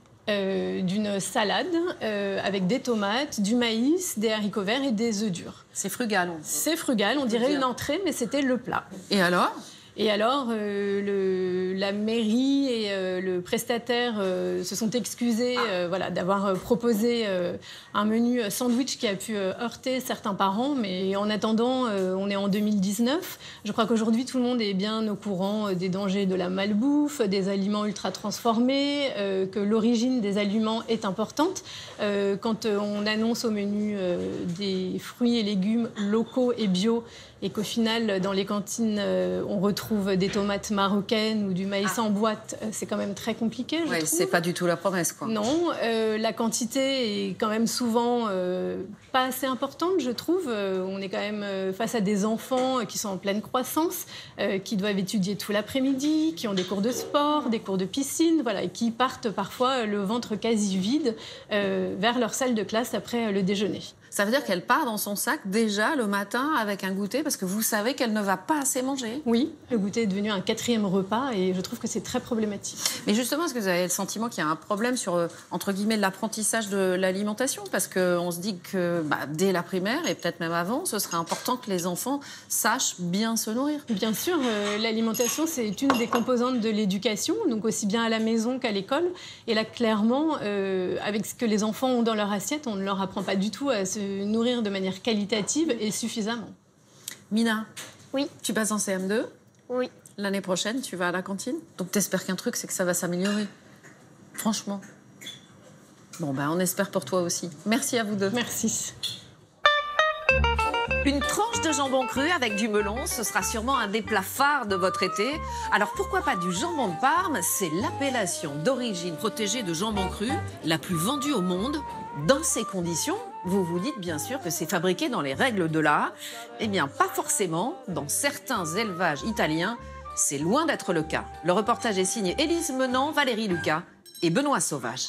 Euh, d'une salade euh, avec des tomates, du maïs, des haricots verts et des œufs durs. C'est frugal. C'est frugal, on dirait une entrée, mais c'était le plat. Et alors ? Et alors, euh, le, la mairie et euh, le prestataire euh, se sont excusés euh, voilà, d'avoir proposé euh, un menu sandwich qui a pu euh, heurter certains parents. Mais en attendant, euh, on est en deux mille dix-neuf. Je crois qu'aujourd'hui, tout le monde est bien au courant des dangers de la malbouffe, des aliments ultra transformés, euh, que l'origine des aliments est importante. Euh, quand on annonce au menu euh, des fruits et légumes locaux et bio, et qu'au final, dans les cantines, euh, on retrouve des tomates marocaines ou du maïs ah. en boîte, c'est quand même très compliqué, je ouais, trouve. C'est pas du tout la promesse, quoi. Non, euh, la quantité est quand même souvent euh, pas assez importante, je trouve. Euh, on est quand même face à des enfants qui sont en pleine croissance, euh, qui doivent étudier tout l'après-midi, qui ont des cours de sport, des cours de piscine, voilà, et qui partent parfois le ventre quasi vide euh, vers leur salle de classe après le déjeuner. Ça veut dire qu'elle part dans son sac déjà le matin avec un goûter parce que vous savez qu'elle ne va pas assez manger. Oui, le goûter est devenu un quatrième repas et je trouve que c'est très problématique. Mais justement, est-ce que vous avez le sentiment qu'il y a un problème sur, entre guillemets, l'apprentissage de l'alimentation? Parce qu'on se dit que bah, dès la primaire et peut-être même avant, ce serait important que les enfants sachent bien se nourrir. Bien sûr, euh, l'alimentation, c'est une des composantes de l'éducation, donc aussi bien à la maison qu'à l'école. Et là, clairement, euh, avec ce que les enfants ont dans leur assiette, on ne leur apprend pas du tout à se nourrir de manière qualitative et suffisamment. Mina, oui. Tu passes en C M deux? Oui. L'année prochaine, tu vas à la cantine? Donc t'espères qu'un truc, c'est que ça va s'améliorer. Franchement. Bon, ben, on espère pour toi aussi. Merci à vous deux. Merci. Une tranche de jambon cru avec du melon, ce sera sûrement un des plats phares de votre été. Alors pourquoi pas du jambon de Parme? C'est l'appellation d'origine protégée de jambon cru la plus vendue au monde. Dans ces conditions, vous vous dites bien sûr que c'est fabriqué dans les règles de l'art. Eh bien, pas forcément. Dans certains élevages italiens, c'est loin d'être le cas. Le reportage est signé Élise Menant, Valérie Lucas et Benoît Sauvage.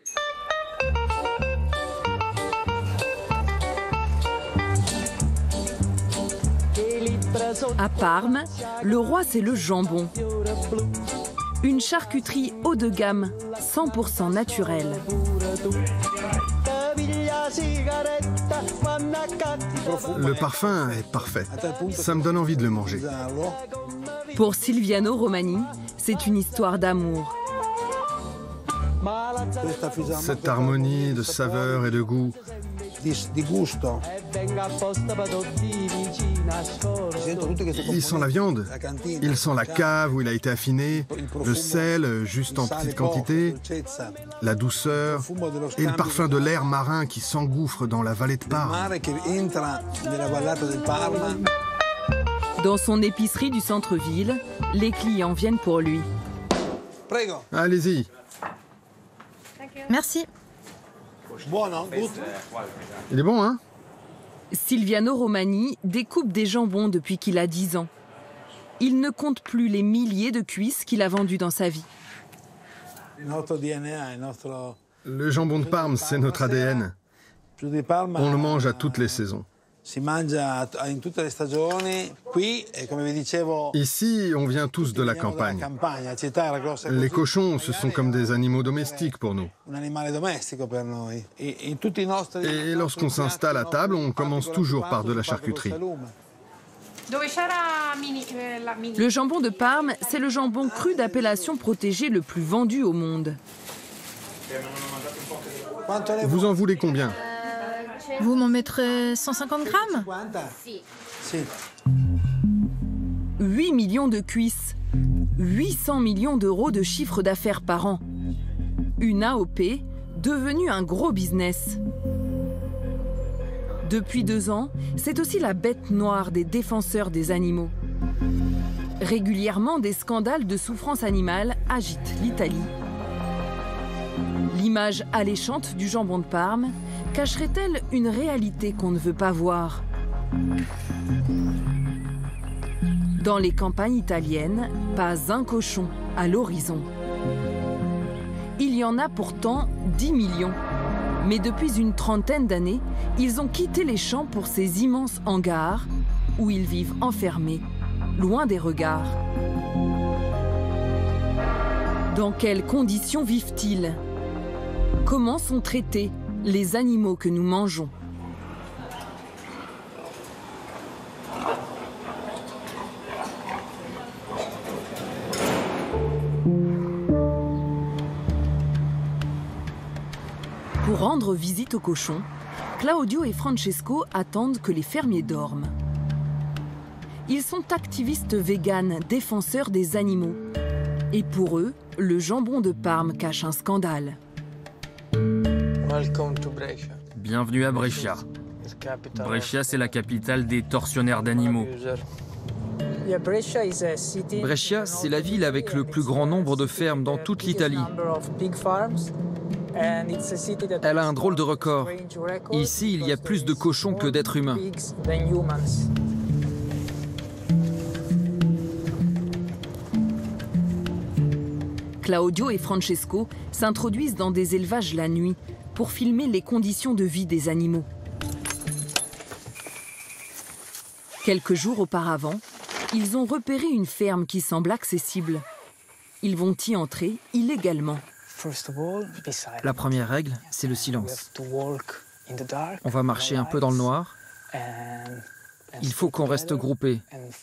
À Parme, le roi, c'est le jambon. Une charcuterie haut de gamme, cent pour cent naturelle. Le parfum est parfait. Ça me donne envie de le manger. Pour Silviano Romani, c'est une histoire d'amour. Cette harmonie de saveurs et de goût. Il sent la viande, il sent la cave où il a été affiné, le sel juste en petite quantité, la douceur et le parfum de l'air marin qui s'engouffre dans la vallée de Parme. Dans son épicerie du centre-ville, les clients viennent pour lui. Allez-y. Merci. Il est bon, hein? Silviano Romani découpe des jambons depuis qu'il a dix ans. Il ne compte plus les milliers de cuisses qu'il a vendues dans sa vie. Le jambon de Parme, c'est notre A D N. On le mange à toutes les saisons. Ici, on vient tous de la campagne. Les cochons, ce sont comme des animaux domestiques pour nous. Et lorsqu'on s'installe à table, on commence toujours par de la charcuterie. Le jambon de Parme, c'est le jambon cru d'appellation protégée le plus vendu au monde. Vous en voulez combien? Vous m'en mettrez cent cinquante grammes? huit millions de cuisses, huit cents millions d'euros de chiffre d'affaires par an. Une A O P devenue un gros business. Depuis deux ans, c'est aussi la bête noire des défenseurs des animaux. Régulièrement, des scandales de souffrance animale agitent l'Italie. L'image alléchante du jambon de Parme cacherait-elle une réalité qu'on ne veut pas voir? Dans les campagnes italiennes, pas un cochon à l'horizon. Il y en a pourtant dix millions. Mais depuis une trentaine d'années, ils ont quitté les champs pour ces immenses hangars où ils vivent enfermés, loin des regards. Dans quelles conditions vivent-ils? Comment sont traités les animaux que nous mangeons? Pour rendre visite aux cochons, Claudio et Francesco attendent que les fermiers dorment. Ils sont activistes véganes, défenseurs des animaux. Et pour eux, le jambon de Parme cache un scandale. Bienvenue à Brescia. Brescia, c'est la capitale des tortionnaires d'animaux. Brescia, c'est la ville avec le plus grand nombre de fermes dans toute l'Italie. Elle a un drôle de record. Ici, il y a plus de cochons que d'êtres humains. Claudio et Francesco s'introduisent dans des élevages la nuit pour filmer les conditions de vie des animaux. Quelques jours auparavant, ils ont repéré une ferme qui semble accessible. Ils vont y entrer illégalement. La première règle, c'est le silence. On va marcher un peu dans le noir. Il faut qu'on reste groupés.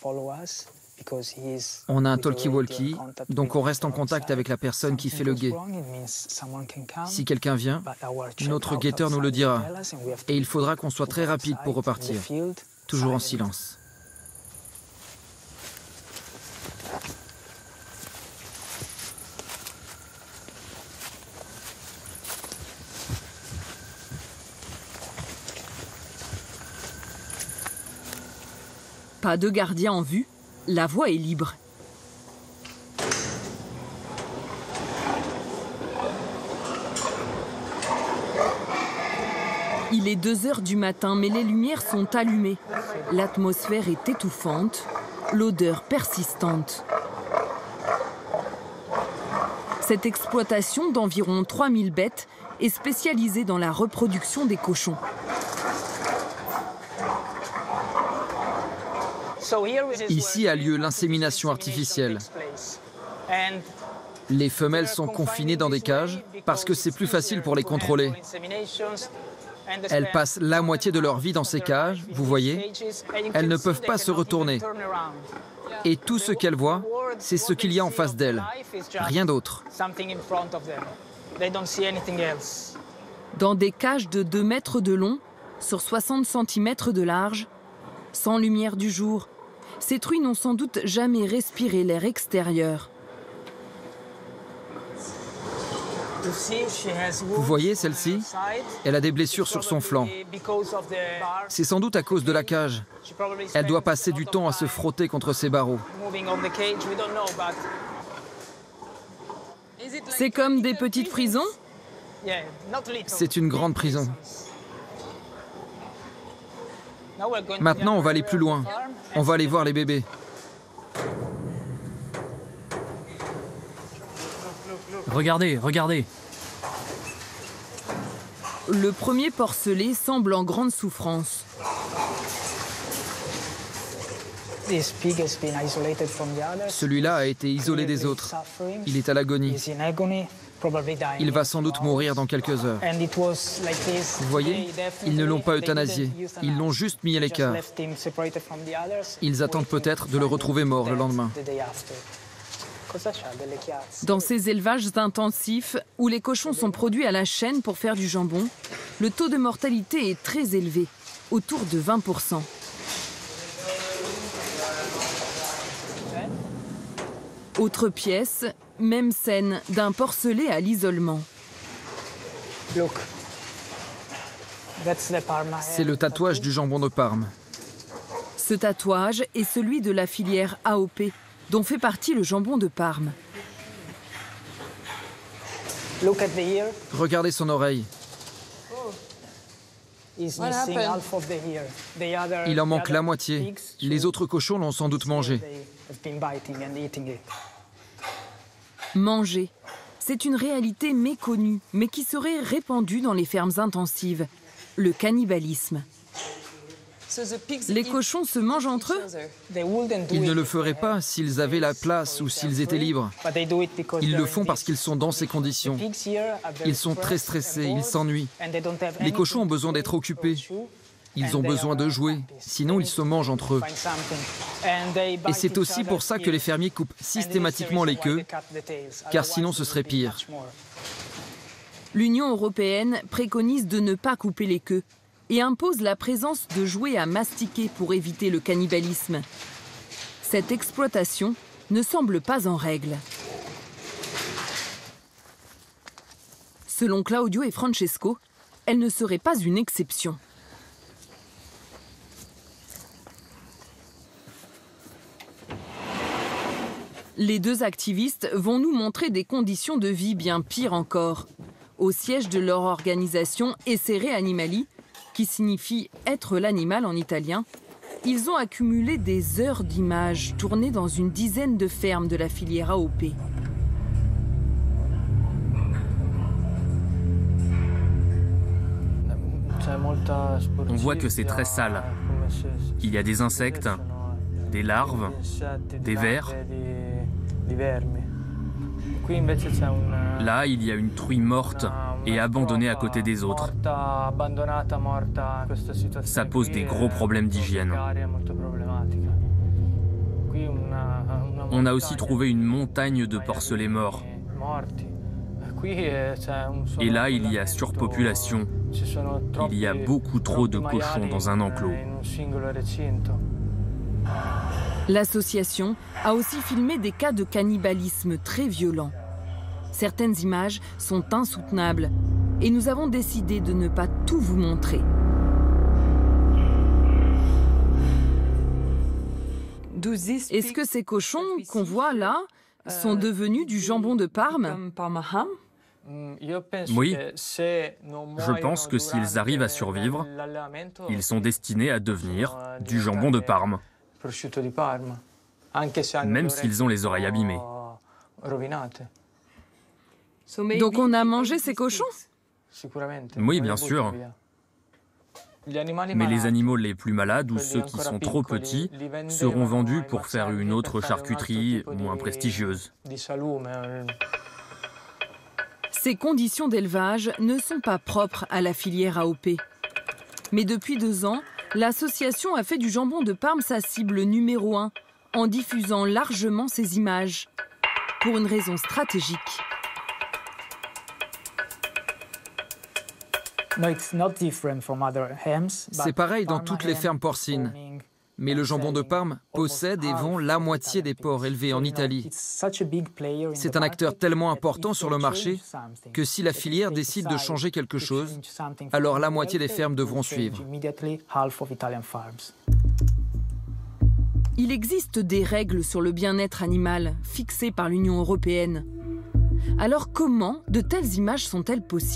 On a un talkie-walkie, donc on reste en contact avec la personne qui fait le guet. Si quelqu'un vient, notre guetteur nous le dira. Et il faudra qu'on soit très rapide pour repartir. Toujours en silence. Pas de gardien en vue, la voie est libre. Il est deux heures du matin, mais les lumières sont allumées. L'atmosphère est étouffante, l'odeur persistante. Cette exploitation d'environ trois mille bêtes est spécialisée dans la reproduction des cochons. Ici a lieu l'insémination artificielle. Les femelles sont confinées dans des cages parce que c'est plus facile pour les contrôler. Elles passent la moitié de leur vie dans ces cages, vous voyez. Elles ne peuvent pas se retourner. Et tout ce qu'elles voient, c'est ce qu'il y a en face d'elles. Rien d'autre. Dans des cages de deux mètres de long, sur soixante centimètres de large, sans lumière du jour, ces truies n'ont sans doute jamais respiré l'air extérieur. Vous voyez celle-ci? Elle a des blessures sur son flanc. C'est sans doute à cause de la cage. Elle doit passer du temps à se frotter contre ces barreaux. C'est comme des petites prisons? C'est une grande prison. Maintenant, on va aller plus loin. On va aller voir les bébés. Regardez, regardez. Le premier porcelet semble en grande souffrance. Celui-là a été isolé des autres. Il est à l'agonie. Il va sans doute mourir dans quelques heures. Vous voyez, ils ne l'ont pas euthanasié. Ils l'ont juste mis à l'écart. Ils attendent peut-être de le retrouver mort le lendemain. Dans ces élevages intensifs, où les cochons sont produits à la chaîne pour faire du jambon, le taux de mortalité est très élevé, autour de vingt pour cent. Autre pièce, même scène d'un porcelet à l'isolement. C'est le tatouage du jambon de Parme. Ce tatouage est celui de la filière A O P, dont fait partie le jambon de Parme. Regardez son oreille. Il en manque la moitié. Les autres cochons l'ont sans doute mangé. Manger, c'est une réalité méconnue, mais qui serait répandue dans les fermes intensives. Le cannibalisme. Les cochons se mangent entre eux? Ils ne le feraient pas s'ils avaient la place ou s'ils étaient libres. Ils le font parce qu'ils sont dans ces conditions. Ils sont très stressés, ils s'ennuient. Les cochons ont besoin d'être occupés. Ils ont besoin de jouer, sinon ils se mangent entre eux. Et c'est aussi pour ça que les fermiers coupent systématiquement les queues, car sinon ce serait pire. L'Union européenne préconise de ne pas couper les queues et impose la présence de jouets à mastiquer pour éviter le cannibalisme. Cette exploitation ne semble pas en règle. Selon Claudio et Francesco, elle ne serait pas une exception. Les deux activistes vont nous montrer des conditions de vie bien pires encore. Au siège de leur organisation Essere Animali, qui signifie « être l'animal » en italien, ils ont accumulé des heures d'images tournées dans une dizaine de fermes de la filière A O P. On voit que c'est très sale. Il y a des insectes, des larves, des vers. Là, il y a une truie morte et abandonnée à côté des autres. Ça pose des gros problèmes d'hygiène. On a aussi trouvé une montagne de porcelets morts. Et là, il y a surpopulation. Il y a beaucoup trop de cochons dans un enclos. L'association a aussi filmé des cas de cannibalisme très violents. Certaines images sont insoutenables et nous avons décidé de ne pas tout vous montrer. Est-ce que ces cochons qu'on voit là sont devenus du jambon de Parme? Oui, je pense que s'ils arrivent à survivre, ils sont destinés à devenir du jambon de Parme. Même s'ils ont les oreilles abîmées. Donc on a mangé ces cochons? Oui, bien sûr. Mais les animaux les plus malades ou ceux qui sont trop petits seront vendus pour faire une autre charcuterie moins prestigieuse. Ces conditions d'élevage ne sont pas propres à la filière A O P. Mais depuis deux ans, l'association a fait du jambon de Parme sa cible numéro un en diffusant largement ces images, pour une raison stratégique. C'est pareil dans toutes les fermes porcines. Mais le jambon de Parme possède et vend la moitié des porcs élevés en Italie. C'est un acteur tellement important sur le marché que si la filière décide de changer quelque chose, alors la moitié des fermes devront suivre. Il existe des règles sur le bien-être animal fixées par l'Union européenne. Alors comment de telles images sont-elles possibles ?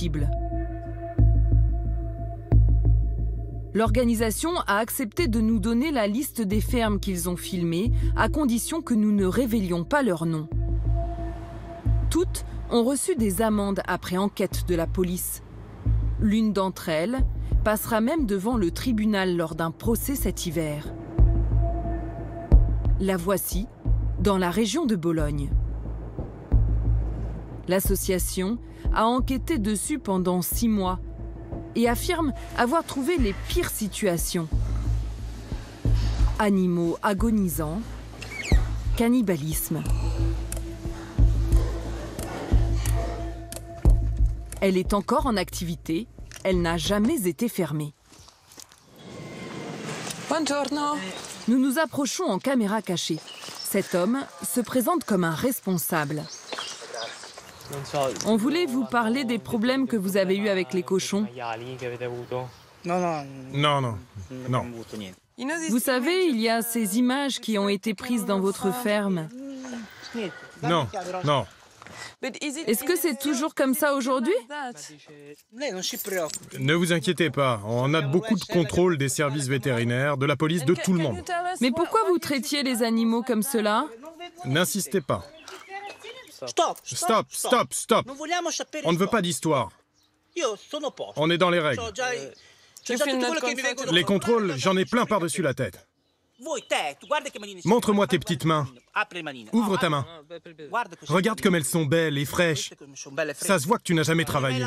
L'organisation a accepté de nous donner la liste des fermes qu'ils ont filmées, à condition que nous ne révélions pas leur nom. Toutes ont reçu des amendes après enquête de la police. L'une d'entre elles passera même devant le tribunal lors d'un procès cet hiver. La voici dans la région de Bologne. L'association a enquêté dessus pendant six mois et affirme avoir trouvé les pires situations. Animaux agonisants, cannibalisme. Elle est encore en activité, elle n'a jamais été fermée. Buongiorno. Nous nous approchons en caméra cachée. Cet homme se présente comme un responsable. On voulait vous parler des problèmes que vous avez eus avec les cochons. Non, non, non. Vous savez, il y a ces images qui ont été prises dans votre ferme. Non, non. Est-ce que c'est toujours comme ça aujourd'hui? Ne vous inquiétez pas, on a beaucoup de contrôle des services vétérinaires, de la police, de tout le monde. Mais pourquoi vous traitiez les animaux comme cela? N'insistez pas. Stop, stop, stop. On ne veut pas d'histoire. On est dans les règles. Les contrôles, j'en ai plein par-dessus la tête. Montre-moi tes petites mains. Ouvre ta main. Regarde comme elles sont belles et fraîches. Ça se voit que tu n'as jamais travaillé.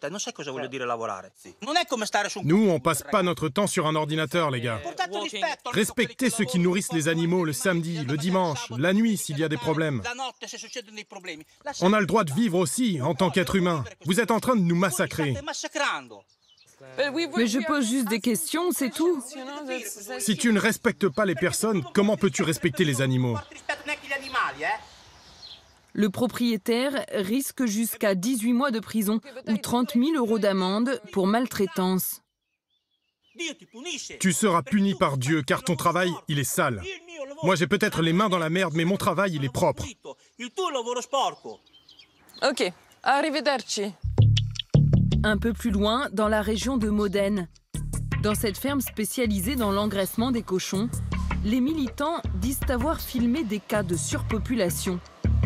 Nous, on passe pas notre temps sur un ordinateur, les gars. Respectez ceux qui nourrissent les animaux le samedi, le dimanche, la nuit s'il y a des problèmes. On a le droit de vivre aussi en tant qu'être humain. Vous êtes en train de nous massacrer. Mais je pose juste des questions, c'est tout. Si tu ne respectes pas les personnes, comment peux-tu respecter les animaux? Le propriétaire risque jusqu'à dix-huit mois de prison ou trente mille euros d'amende pour maltraitance. Tu seras puni par Dieu, car ton travail, il est sale. Moi, j'ai peut-être les mains dans la merde, mais mon travail, il est propre. Ok, arrivederci. Un peu plus loin, dans la région de Modène. Dans cette ferme spécialisée dans l'engraissement des cochons, les militants disent avoir filmé des cas de surpopulation.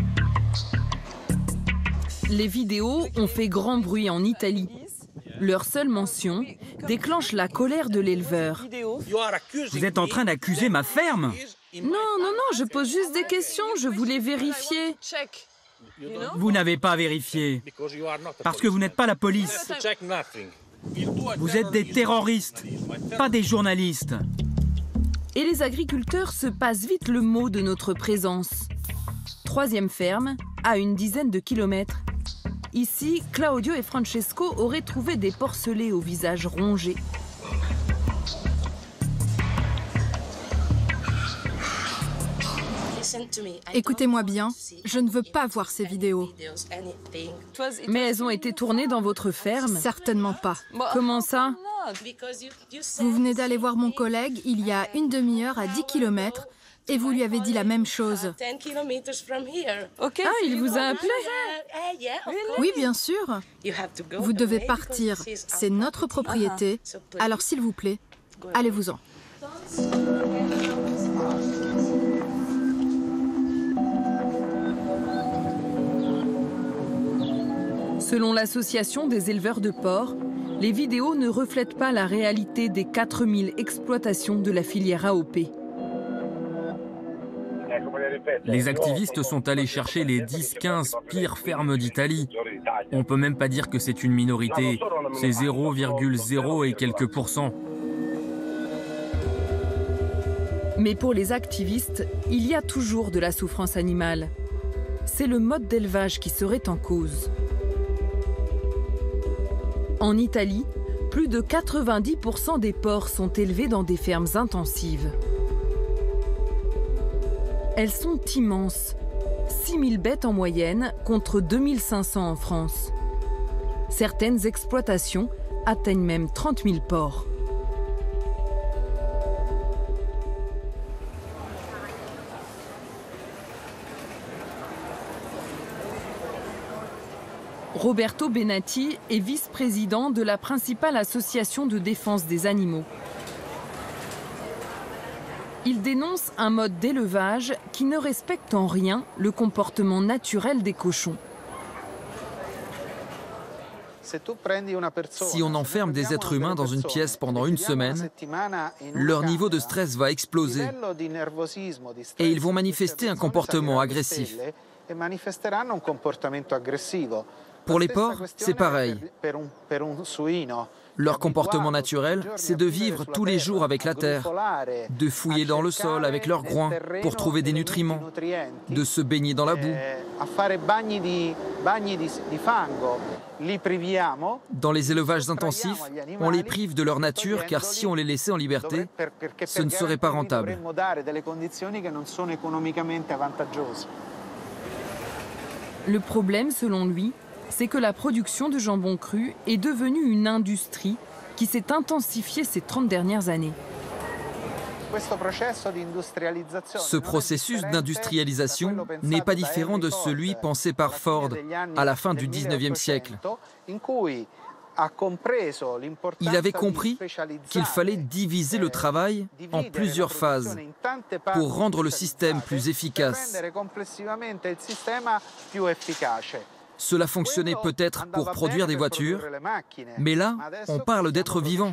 Les vidéos ont fait grand bruit en Italie. Leur seule mention déclenche la colère de l'éleveur. Vous êtes en train d'accuser ma ferme? Non, non, non, je pose juste des questions, je voulais vérifier. Vous n'avez pas vérifié, parce que vous n'êtes pas la police. Vous êtes des terroristes, pas des journalistes. Et les agriculteurs se passent vite le mot de notre présence. Troisième ferme, à une dizaine de kilomètres. Ici, Claudio et Francesco auraient trouvé des porcelets au visage rongé. Écoutez-moi bien, je ne veux pas voir ces vidéos. Mais elles ont été tournées dans votre ferme? Certainement pas. Comment ça? Vous venez d'aller voir mon collègue il y a une demi-heure à dix kilomètres et vous lui avez dit la même chose. Ah, il vous a appelé? Oui, bien sûr. Vous devez partir. C'est notre propriété. Alors, s'il vous plaît, allez-vous-en. Selon l'association des éleveurs de porcs, les vidéos ne reflètent pas la réalité des quatre mille exploitations de la filière A O P. Les activistes sont allés chercher les dix quinze pires fermes d'Italie. On peut même pas dire que c'est une minorité, c'est zéro virgule zéro et quelques pourcents. Mais pour les activistes, il y a toujours de la souffrance animale. C'est le mode d'élevage qui serait en cause. En Italie, plus de quatre-vingt-dix pour cent des porcs sont élevés dans des fermes intensives. Elles sont immenses, six mille bêtes en moyenne contre deux mille cinq cents en France. Certaines exploitations atteignent même trente mille porcs. Roberto Benatti est vice-président de la principale association de défense des animaux. Il dénonce un mode d'élevage qui ne respecte en rien le comportement naturel des cochons. Si on enferme des êtres humains dans une pièce pendant une semaine, leur niveau de stress va exploser et ils vont manifester un comportement agressif. Pour les porcs, c'est pareil. Leur comportement naturel, c'est de vivre tous les jours avec la terre, de fouiller dans le sol avec leurs groins pour trouver des nutriments, de se baigner dans la boue. Dans les élevages intensifs, on les prive de leur nature car si on les laissait en liberté, ce ne serait pas rentable. Le problème, selon lui, c'est que la production de jambon cru est devenue une industrie qui s'est intensifiée ces trente dernières années. Ce processus d'industrialisation n'est pas différent de celui pensé par Ford à la fin du dix-neuvième siècle. Il avait compris qu'il fallait diviser le travail en plusieurs phases pour rendre le système plus efficace. Cela fonctionnait peut-être pour produire des voitures, mais là, on parle d'êtres vivants.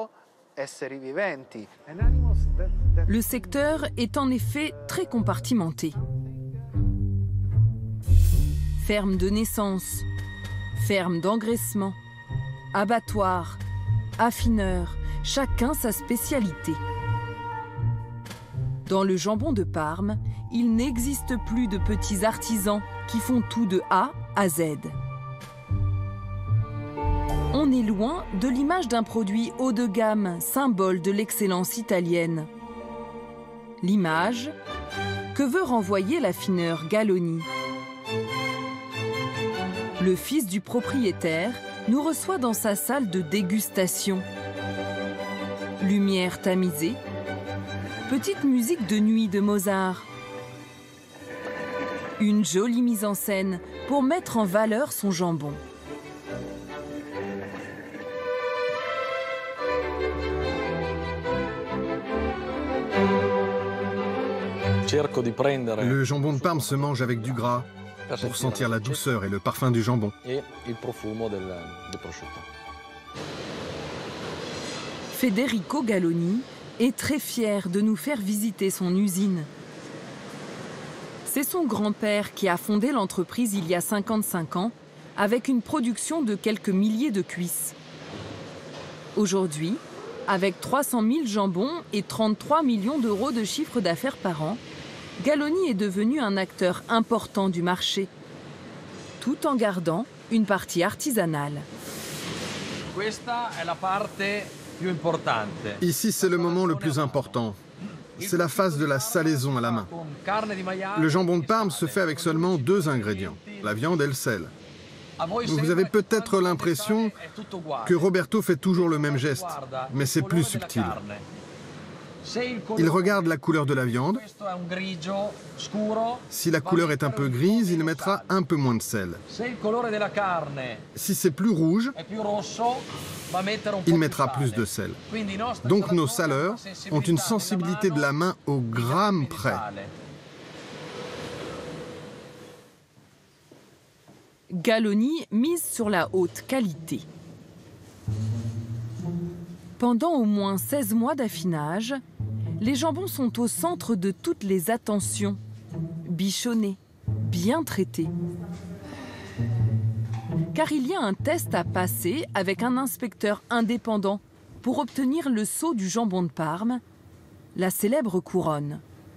Le secteur est en effet très compartimenté. Ferme de naissance, ferme d'engraissement, abattoir, affineur, chacun sa spécialité. Dans le jambon de Parme, il n'existe plus de petits artisans qui font tout de A à Z. On est loin de l'image d'un produit haut de gamme, symbole de l'excellence italienne. L'image que veut renvoyer l'affineur Galloni. Le fils du propriétaire nous reçoit dans sa salle de dégustation. Lumière tamisée, petite musique de nuit de Mozart. Une jolie mise en scène pour mettre en valeur son jambon. Le jambon de Parme se mange avec du gras pour sentir la douceur et le parfum du jambon. Federico Galloni est très fier de nous faire visiter son usine. C'est son grand-père qui a fondé l'entreprise il y a cinquante-cinq ans avec une production de quelques milliers de cuisses. Aujourd'hui, avec trois cent mille jambons et trente-trois millions d'euros de chiffre d'affaires par an, Galloni est devenu un acteur important du marché, tout en gardant une partie artisanale. Ici, c'est le moment le plus important. C'est la phase de la salaison à la main. Le jambon de Parme se fait avec seulement deux ingrédients, la viande et le sel. Vous avez peut-être l'impression que Roberto fait toujours le même geste, mais c'est plus subtil. Il regarde la couleur de la viande. Si la couleur est un peu grise, il mettra un peu moins de sel. Si c'est plus rouge, il mettra plus de sel. Donc nos saleurs ont une sensibilité de la main au gramme près. Galloni mise sur la haute qualité. Pendant au moins seize mois d'affinage, les jambons sont au centre de toutes les attentions, bichonnés, bien traités. Car il y a un test à passer avec un inspecteur indépendant pour obtenir le sceau du jambon de Parme, la célèbre couronne.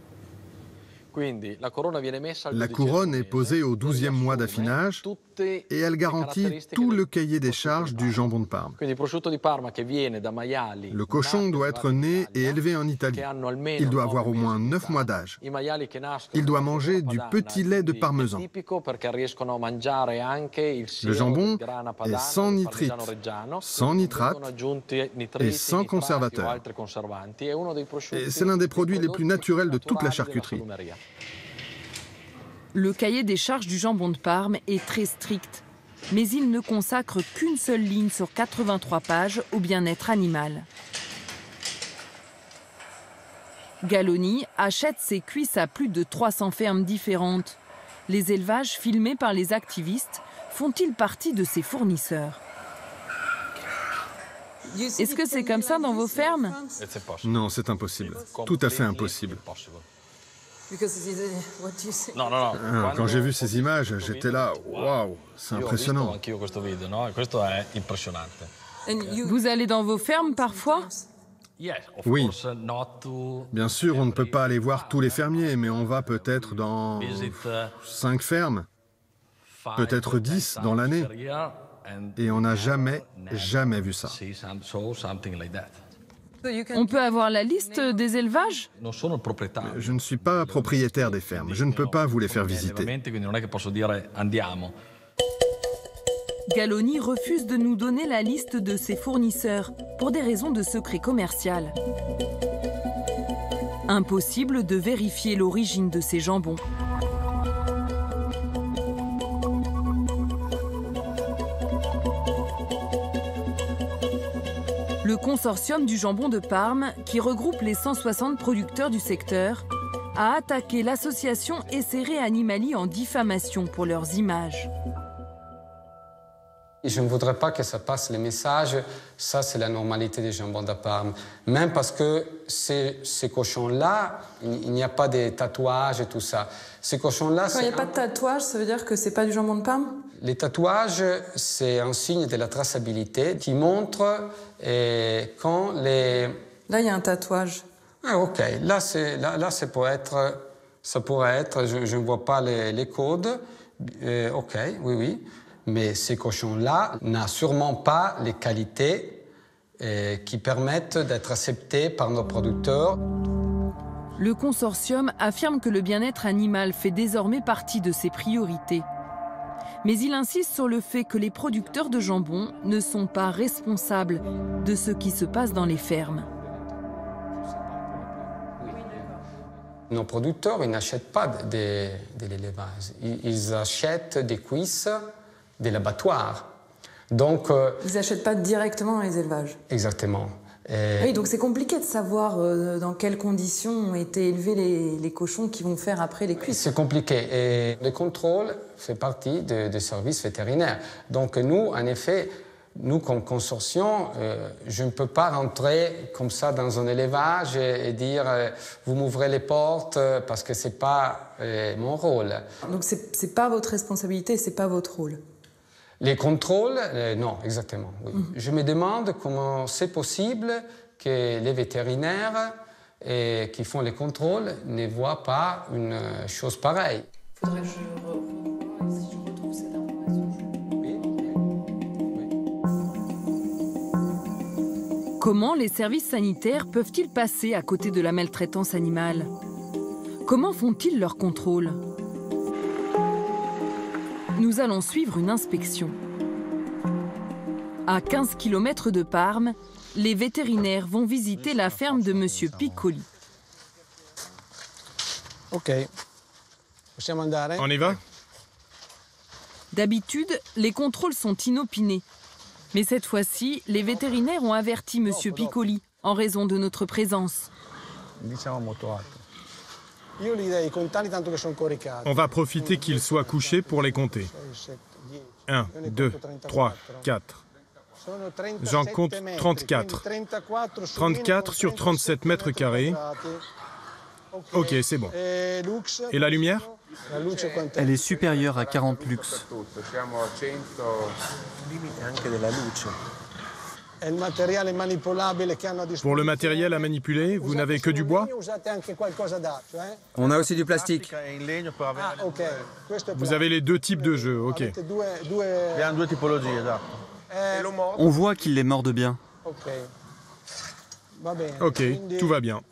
La couronne est posée au douzième mois d'affinage et elle garantit tout le cahier des charges du jambon de Parme. Le cochon doit être né et élevé en Italie. Il doit avoir au moins neuf mois d'âge. Il doit manger du petit lait de parmesan. Le jambon est sans nitrite, sans nitrate et sans conservateur. Et c'est l'un des produits les plus naturels de toute la charcuterie. Le cahier des charges du jambon de Parme est très strict, mais il ne consacre qu'une seule ligne sur quatre-vingt-trois pages au bien-être animal. Galloni achète ses cuisses à plus de trois cents fermes différentes. Les élevages filmés par les activistes font-ils partie de ses fournisseurs? Est-ce que c'est comme ça dans vos fermes? Non, c'est impossible. Tout à fait impossible. Non, non, non. Quand j'ai vu ces images, j'étais là, waouh, c'est impressionnant. Vous allez dans vos fermes parfois? Oui. Bien sûr, on ne peut pas aller voir tous les fermiers, mais on va peut-être dans cinq fermes, peut-être dix dans l'année. Et on n'a jamais, jamais vu ça. On peut avoir la liste des élevages? Je ne suis pas propriétaire des fermes. Je ne peux pas vous les faire visiter. Galloni refuse de nous donner la liste de ses fournisseurs pour des raisons de secret commercial. Impossible de vérifier l'origine de ces jambons. Le consortium du jambon de Parme, qui regroupe les cent soixante producteurs du secteur, a attaqué l'association Essere Animali en diffamation pour leurs images. Je ne voudrais pas que ça passe le message, ça c'est la normalité des jambons de Parme. Même parce que ces, ces cochons-là, il n'y a pas de tatouages et tout ça. Ces cochons-là... Quand il n'y a pas de tatouage, ça veut dire que c'est pas du jambon de Parme? Les tatouages, c'est un signe de la traçabilité qui montre eh, quand les... Là, il y a un tatouage. Ah, ok. Là, là, là ça, pourrait être, ça pourrait être... Je, je ne vois pas les, les codes. Euh, ok, oui, oui. Mais ces cochons-là n'ont sûrement pas les qualités eh, qui permettent d'être acceptés par nos producteurs. Le consortium affirme que le bien-être animal fait désormais partie de ses priorités. Mais il insiste sur le fait que les producteurs de jambon ne sont pas responsables de ce qui se passe dans les fermes. Nos producteurs, ils n'achètent pas de, de, de l'élevage. Ils, ils achètent des cuisses de l'abattoir. Donc, euh, ils n'achètent pas directement dans les élevages. Exactement. Et... Oui, donc c'est compliqué de savoir euh, dans quelles conditions ont été élevés les, les cochons qui vont faire après les cuisses. C'est compliqué. Et le contrôle fait partie des de services vétérinaires. Donc nous, en effet, nous, comme consortium, euh, je ne peux pas rentrer comme ça dans un élevage et, et dire euh, vous m'ouvrez les portes euh, parce que ce n'est pas euh, mon rôle. Donc ce n'est pas votre responsabilité, ce n'est pas votre rôle. Les contrôles, euh, non, exactement. Oui. Mm-hmm. Je me demande comment c'est possible que les vétérinaires et, qui font les contrôles ne voient pas une chose pareille. Faudrait que je revoie si je retrouve cette information. Oui, oui. Comment les services sanitaires peuvent-ils passer à côté de la maltraitance animale? Comment font-ils leur contrôle? Nous allons suivre une inspection. À quinze kilomètres de Parme, les vétérinaires vont visiter la ferme de Monsieur Piccoli. Ok. On y va? D'habitude, les contrôles sont inopinés. Mais cette fois-ci, les vétérinaires ont averti Monsieur Piccoli en raison de notre présence. On va profiter qu'il soit couché pour les compter. un, deux, trois, quatre. J'en compte trente-quatre. trente-quatre sur trente-sept mètres carrés. Ok, c'est bon. Et la lumière? Elle est supérieure à quarante lux. Pour le matériel à manipuler, vous n'avez que du bois? On a aussi du plastique. Vous avez les deux types de jeux, ok. On voit qu'il les morde bien. Ok, tout va bien.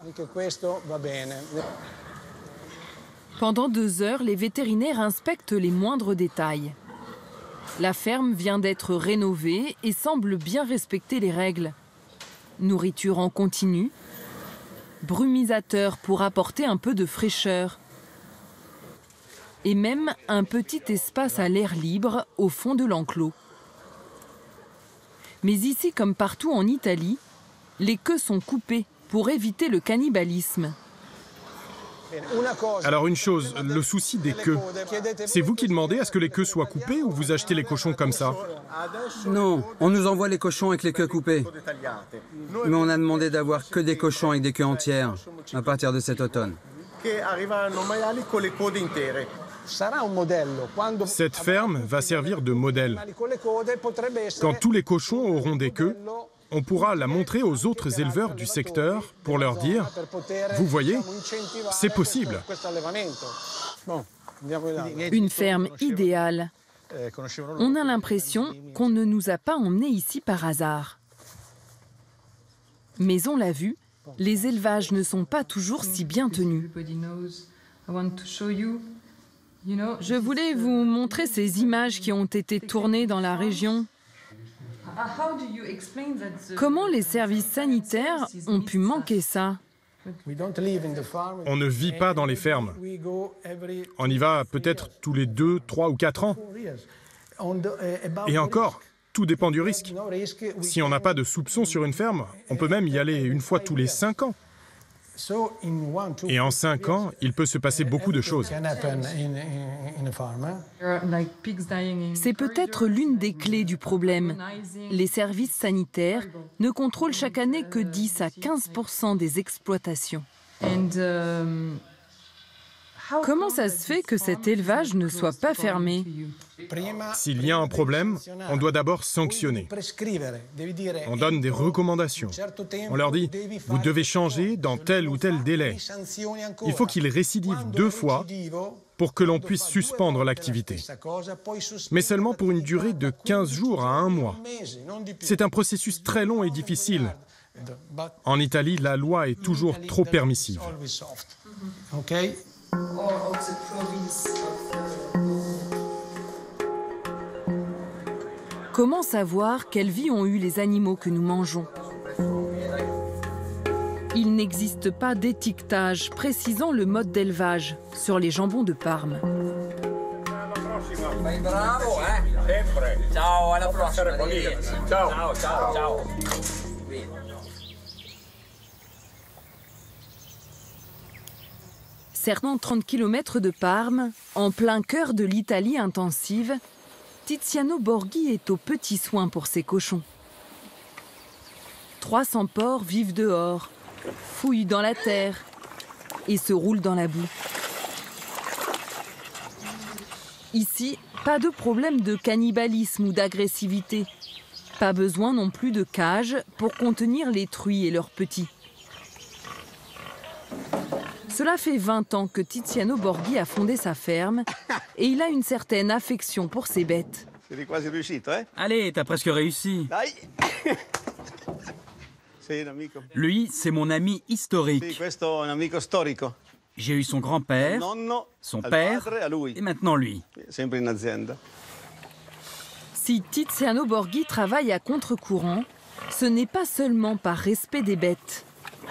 Pendant deux heures, les vétérinaires inspectent les moindres détails. La ferme vient d'être rénovée et semble bien respecter les règles. Nourriture en continu, brumisateur pour apporter un peu de fraîcheur, et même un petit espace à l'air libre au fond de l'enclos. Mais ici, comme partout en Italie, les queues sont coupées pour éviter le cannibalisme. Alors une chose, le souci des queues. C'est vous qui demandez à ce que les queues soient coupées ou vous achetez les cochons comme ça? Non, on nous envoie les cochons avec les queues coupées. Mais on a demandé d'avoir que des cochons avec des queues entières à partir de cet automne. Cette ferme va servir de modèle. Quand tous les cochons auront des queues, on pourra la montrer aux autres éleveurs du secteur pour leur dire « Vous voyez, c'est possible ». Une ferme idéale. On a l'impression qu'on ne nous a pas emmenés ici par hasard. Mais on l'a vu, les élevages ne sont pas toujours si bien tenus. Je voulais vous montrer ces images qui ont été tournées dans la région. Comment les services sanitaires ont pu manquer ça? On ne vit pas dans les fermes. On y va peut-être tous les deux, trois ou quatre ans. Et encore, tout dépend du risque. Si on n'a pas de soupçon sur une ferme, on peut même y aller une fois tous les cinq ans. Et en cinq ans, il peut se passer beaucoup de choses. C'est peut-être l'une des clés du problème. Les services sanitaires ne contrôlent chaque année que dix à quinze pour cent des exploitations. Comment ça se fait que cet élevage ne soit pas fermé? S'il y a un problème, on doit d'abord sanctionner. On donne des recommandations. On leur dit, vous devez changer dans tel ou tel délai. Il faut qu'ils récidivent deux fois pour que l'on puisse suspendre l'activité. Mais seulement pour une durée de quinze jours à un mois. C'est un processus très long et difficile. En Italie, la loi est toujours trop permissive. Comment savoir quelle vie ont eu les animaux que nous mangeons? Il n'existe pas d'étiquetage précisant le mode d'élevage sur les jambons de Parme. Cernant trente kilomètres de Parme, en plein cœur de l'Italie intensive, Tiziano Borghi est aux petits soins pour ses cochons. trois cents porcs vivent dehors, fouillent dans la terre et se roulent dans la boue. Ici, pas de problème de cannibalisme ou d'agressivité. Pas besoin non plus de cages pour contenir les truies et leurs petits. Cela fait vingt ans que Tiziano Borghi a fondé sa ferme et il a une certaine affection pour ses bêtes. Allez, t'as presque réussi. Lui, c'est mon ami historique. J'ai eu son grand-père, son père et maintenant lui. Si Tiziano Borghi travaille à contre-courant, ce n'est pas seulement par respect des bêtes.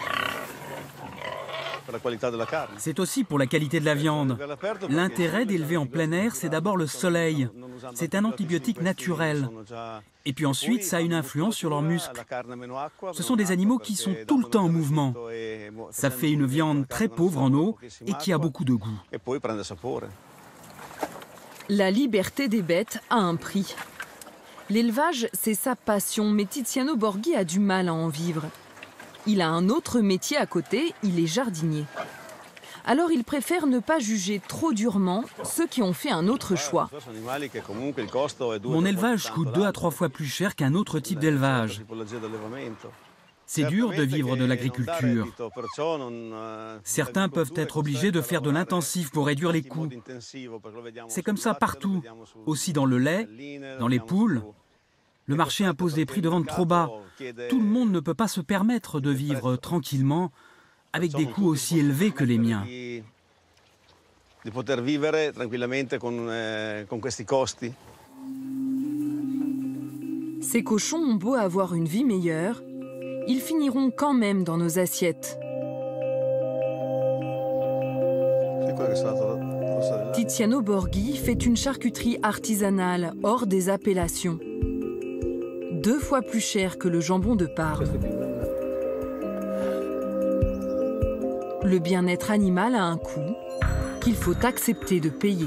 C'est aussi pour la qualité de la viande. L'intérêt d'élever en plein air, c'est d'abord le soleil. C'est un antibiotique naturel. Et puis ensuite, ça a une influence sur leurs muscles. Ce sont des animaux qui sont tout le temps en mouvement. Ça fait une viande très pauvre en eau et qui a beaucoup de goût. La liberté des bêtes a un prix. L'élevage, c'est sa passion, mais Tiziano Borghi a du mal à en vivre. Il a un autre métier à côté, il est jardinier. Alors il préfère ne pas juger trop durement ceux qui ont fait un autre choix. Mon élevage coûte deux à trois fois plus cher qu'un autre type d'élevage. C'est dur de vivre de l'agriculture. Certains peuvent être obligés de faire de l'intensif pour réduire les coûts. C'est comme ça partout, aussi dans le lait, dans les poules. Le marché impose des prix de vente trop bas. Tout le monde ne peut pas se permettre de vivre tranquillement avec des coûts aussi élevés que les miens. Ces cochons ont beau avoir une vie meilleure, ils finiront quand même dans nos assiettes. Tiziano Borghi fait une charcuterie artisanale hors des appellations. Deux fois plus cher que le jambon de Parme. Le bien-être animal a un coût qu'il faut accepter de payer.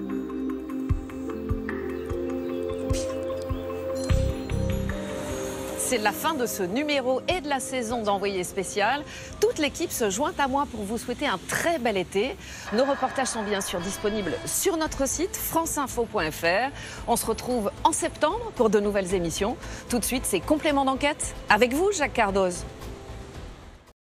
C'est la fin de ce numéro et de la saison d'Envoyé spécial. Toute l'équipe se joint à moi pour vous souhaiter un très bel été. Nos reportages sont bien sûr disponibles sur notre site france info point f r. On se retrouve en septembre pour de nouvelles émissions. Tout de suite, c'est Complément d'enquête avec vous, Jacques Cardoz.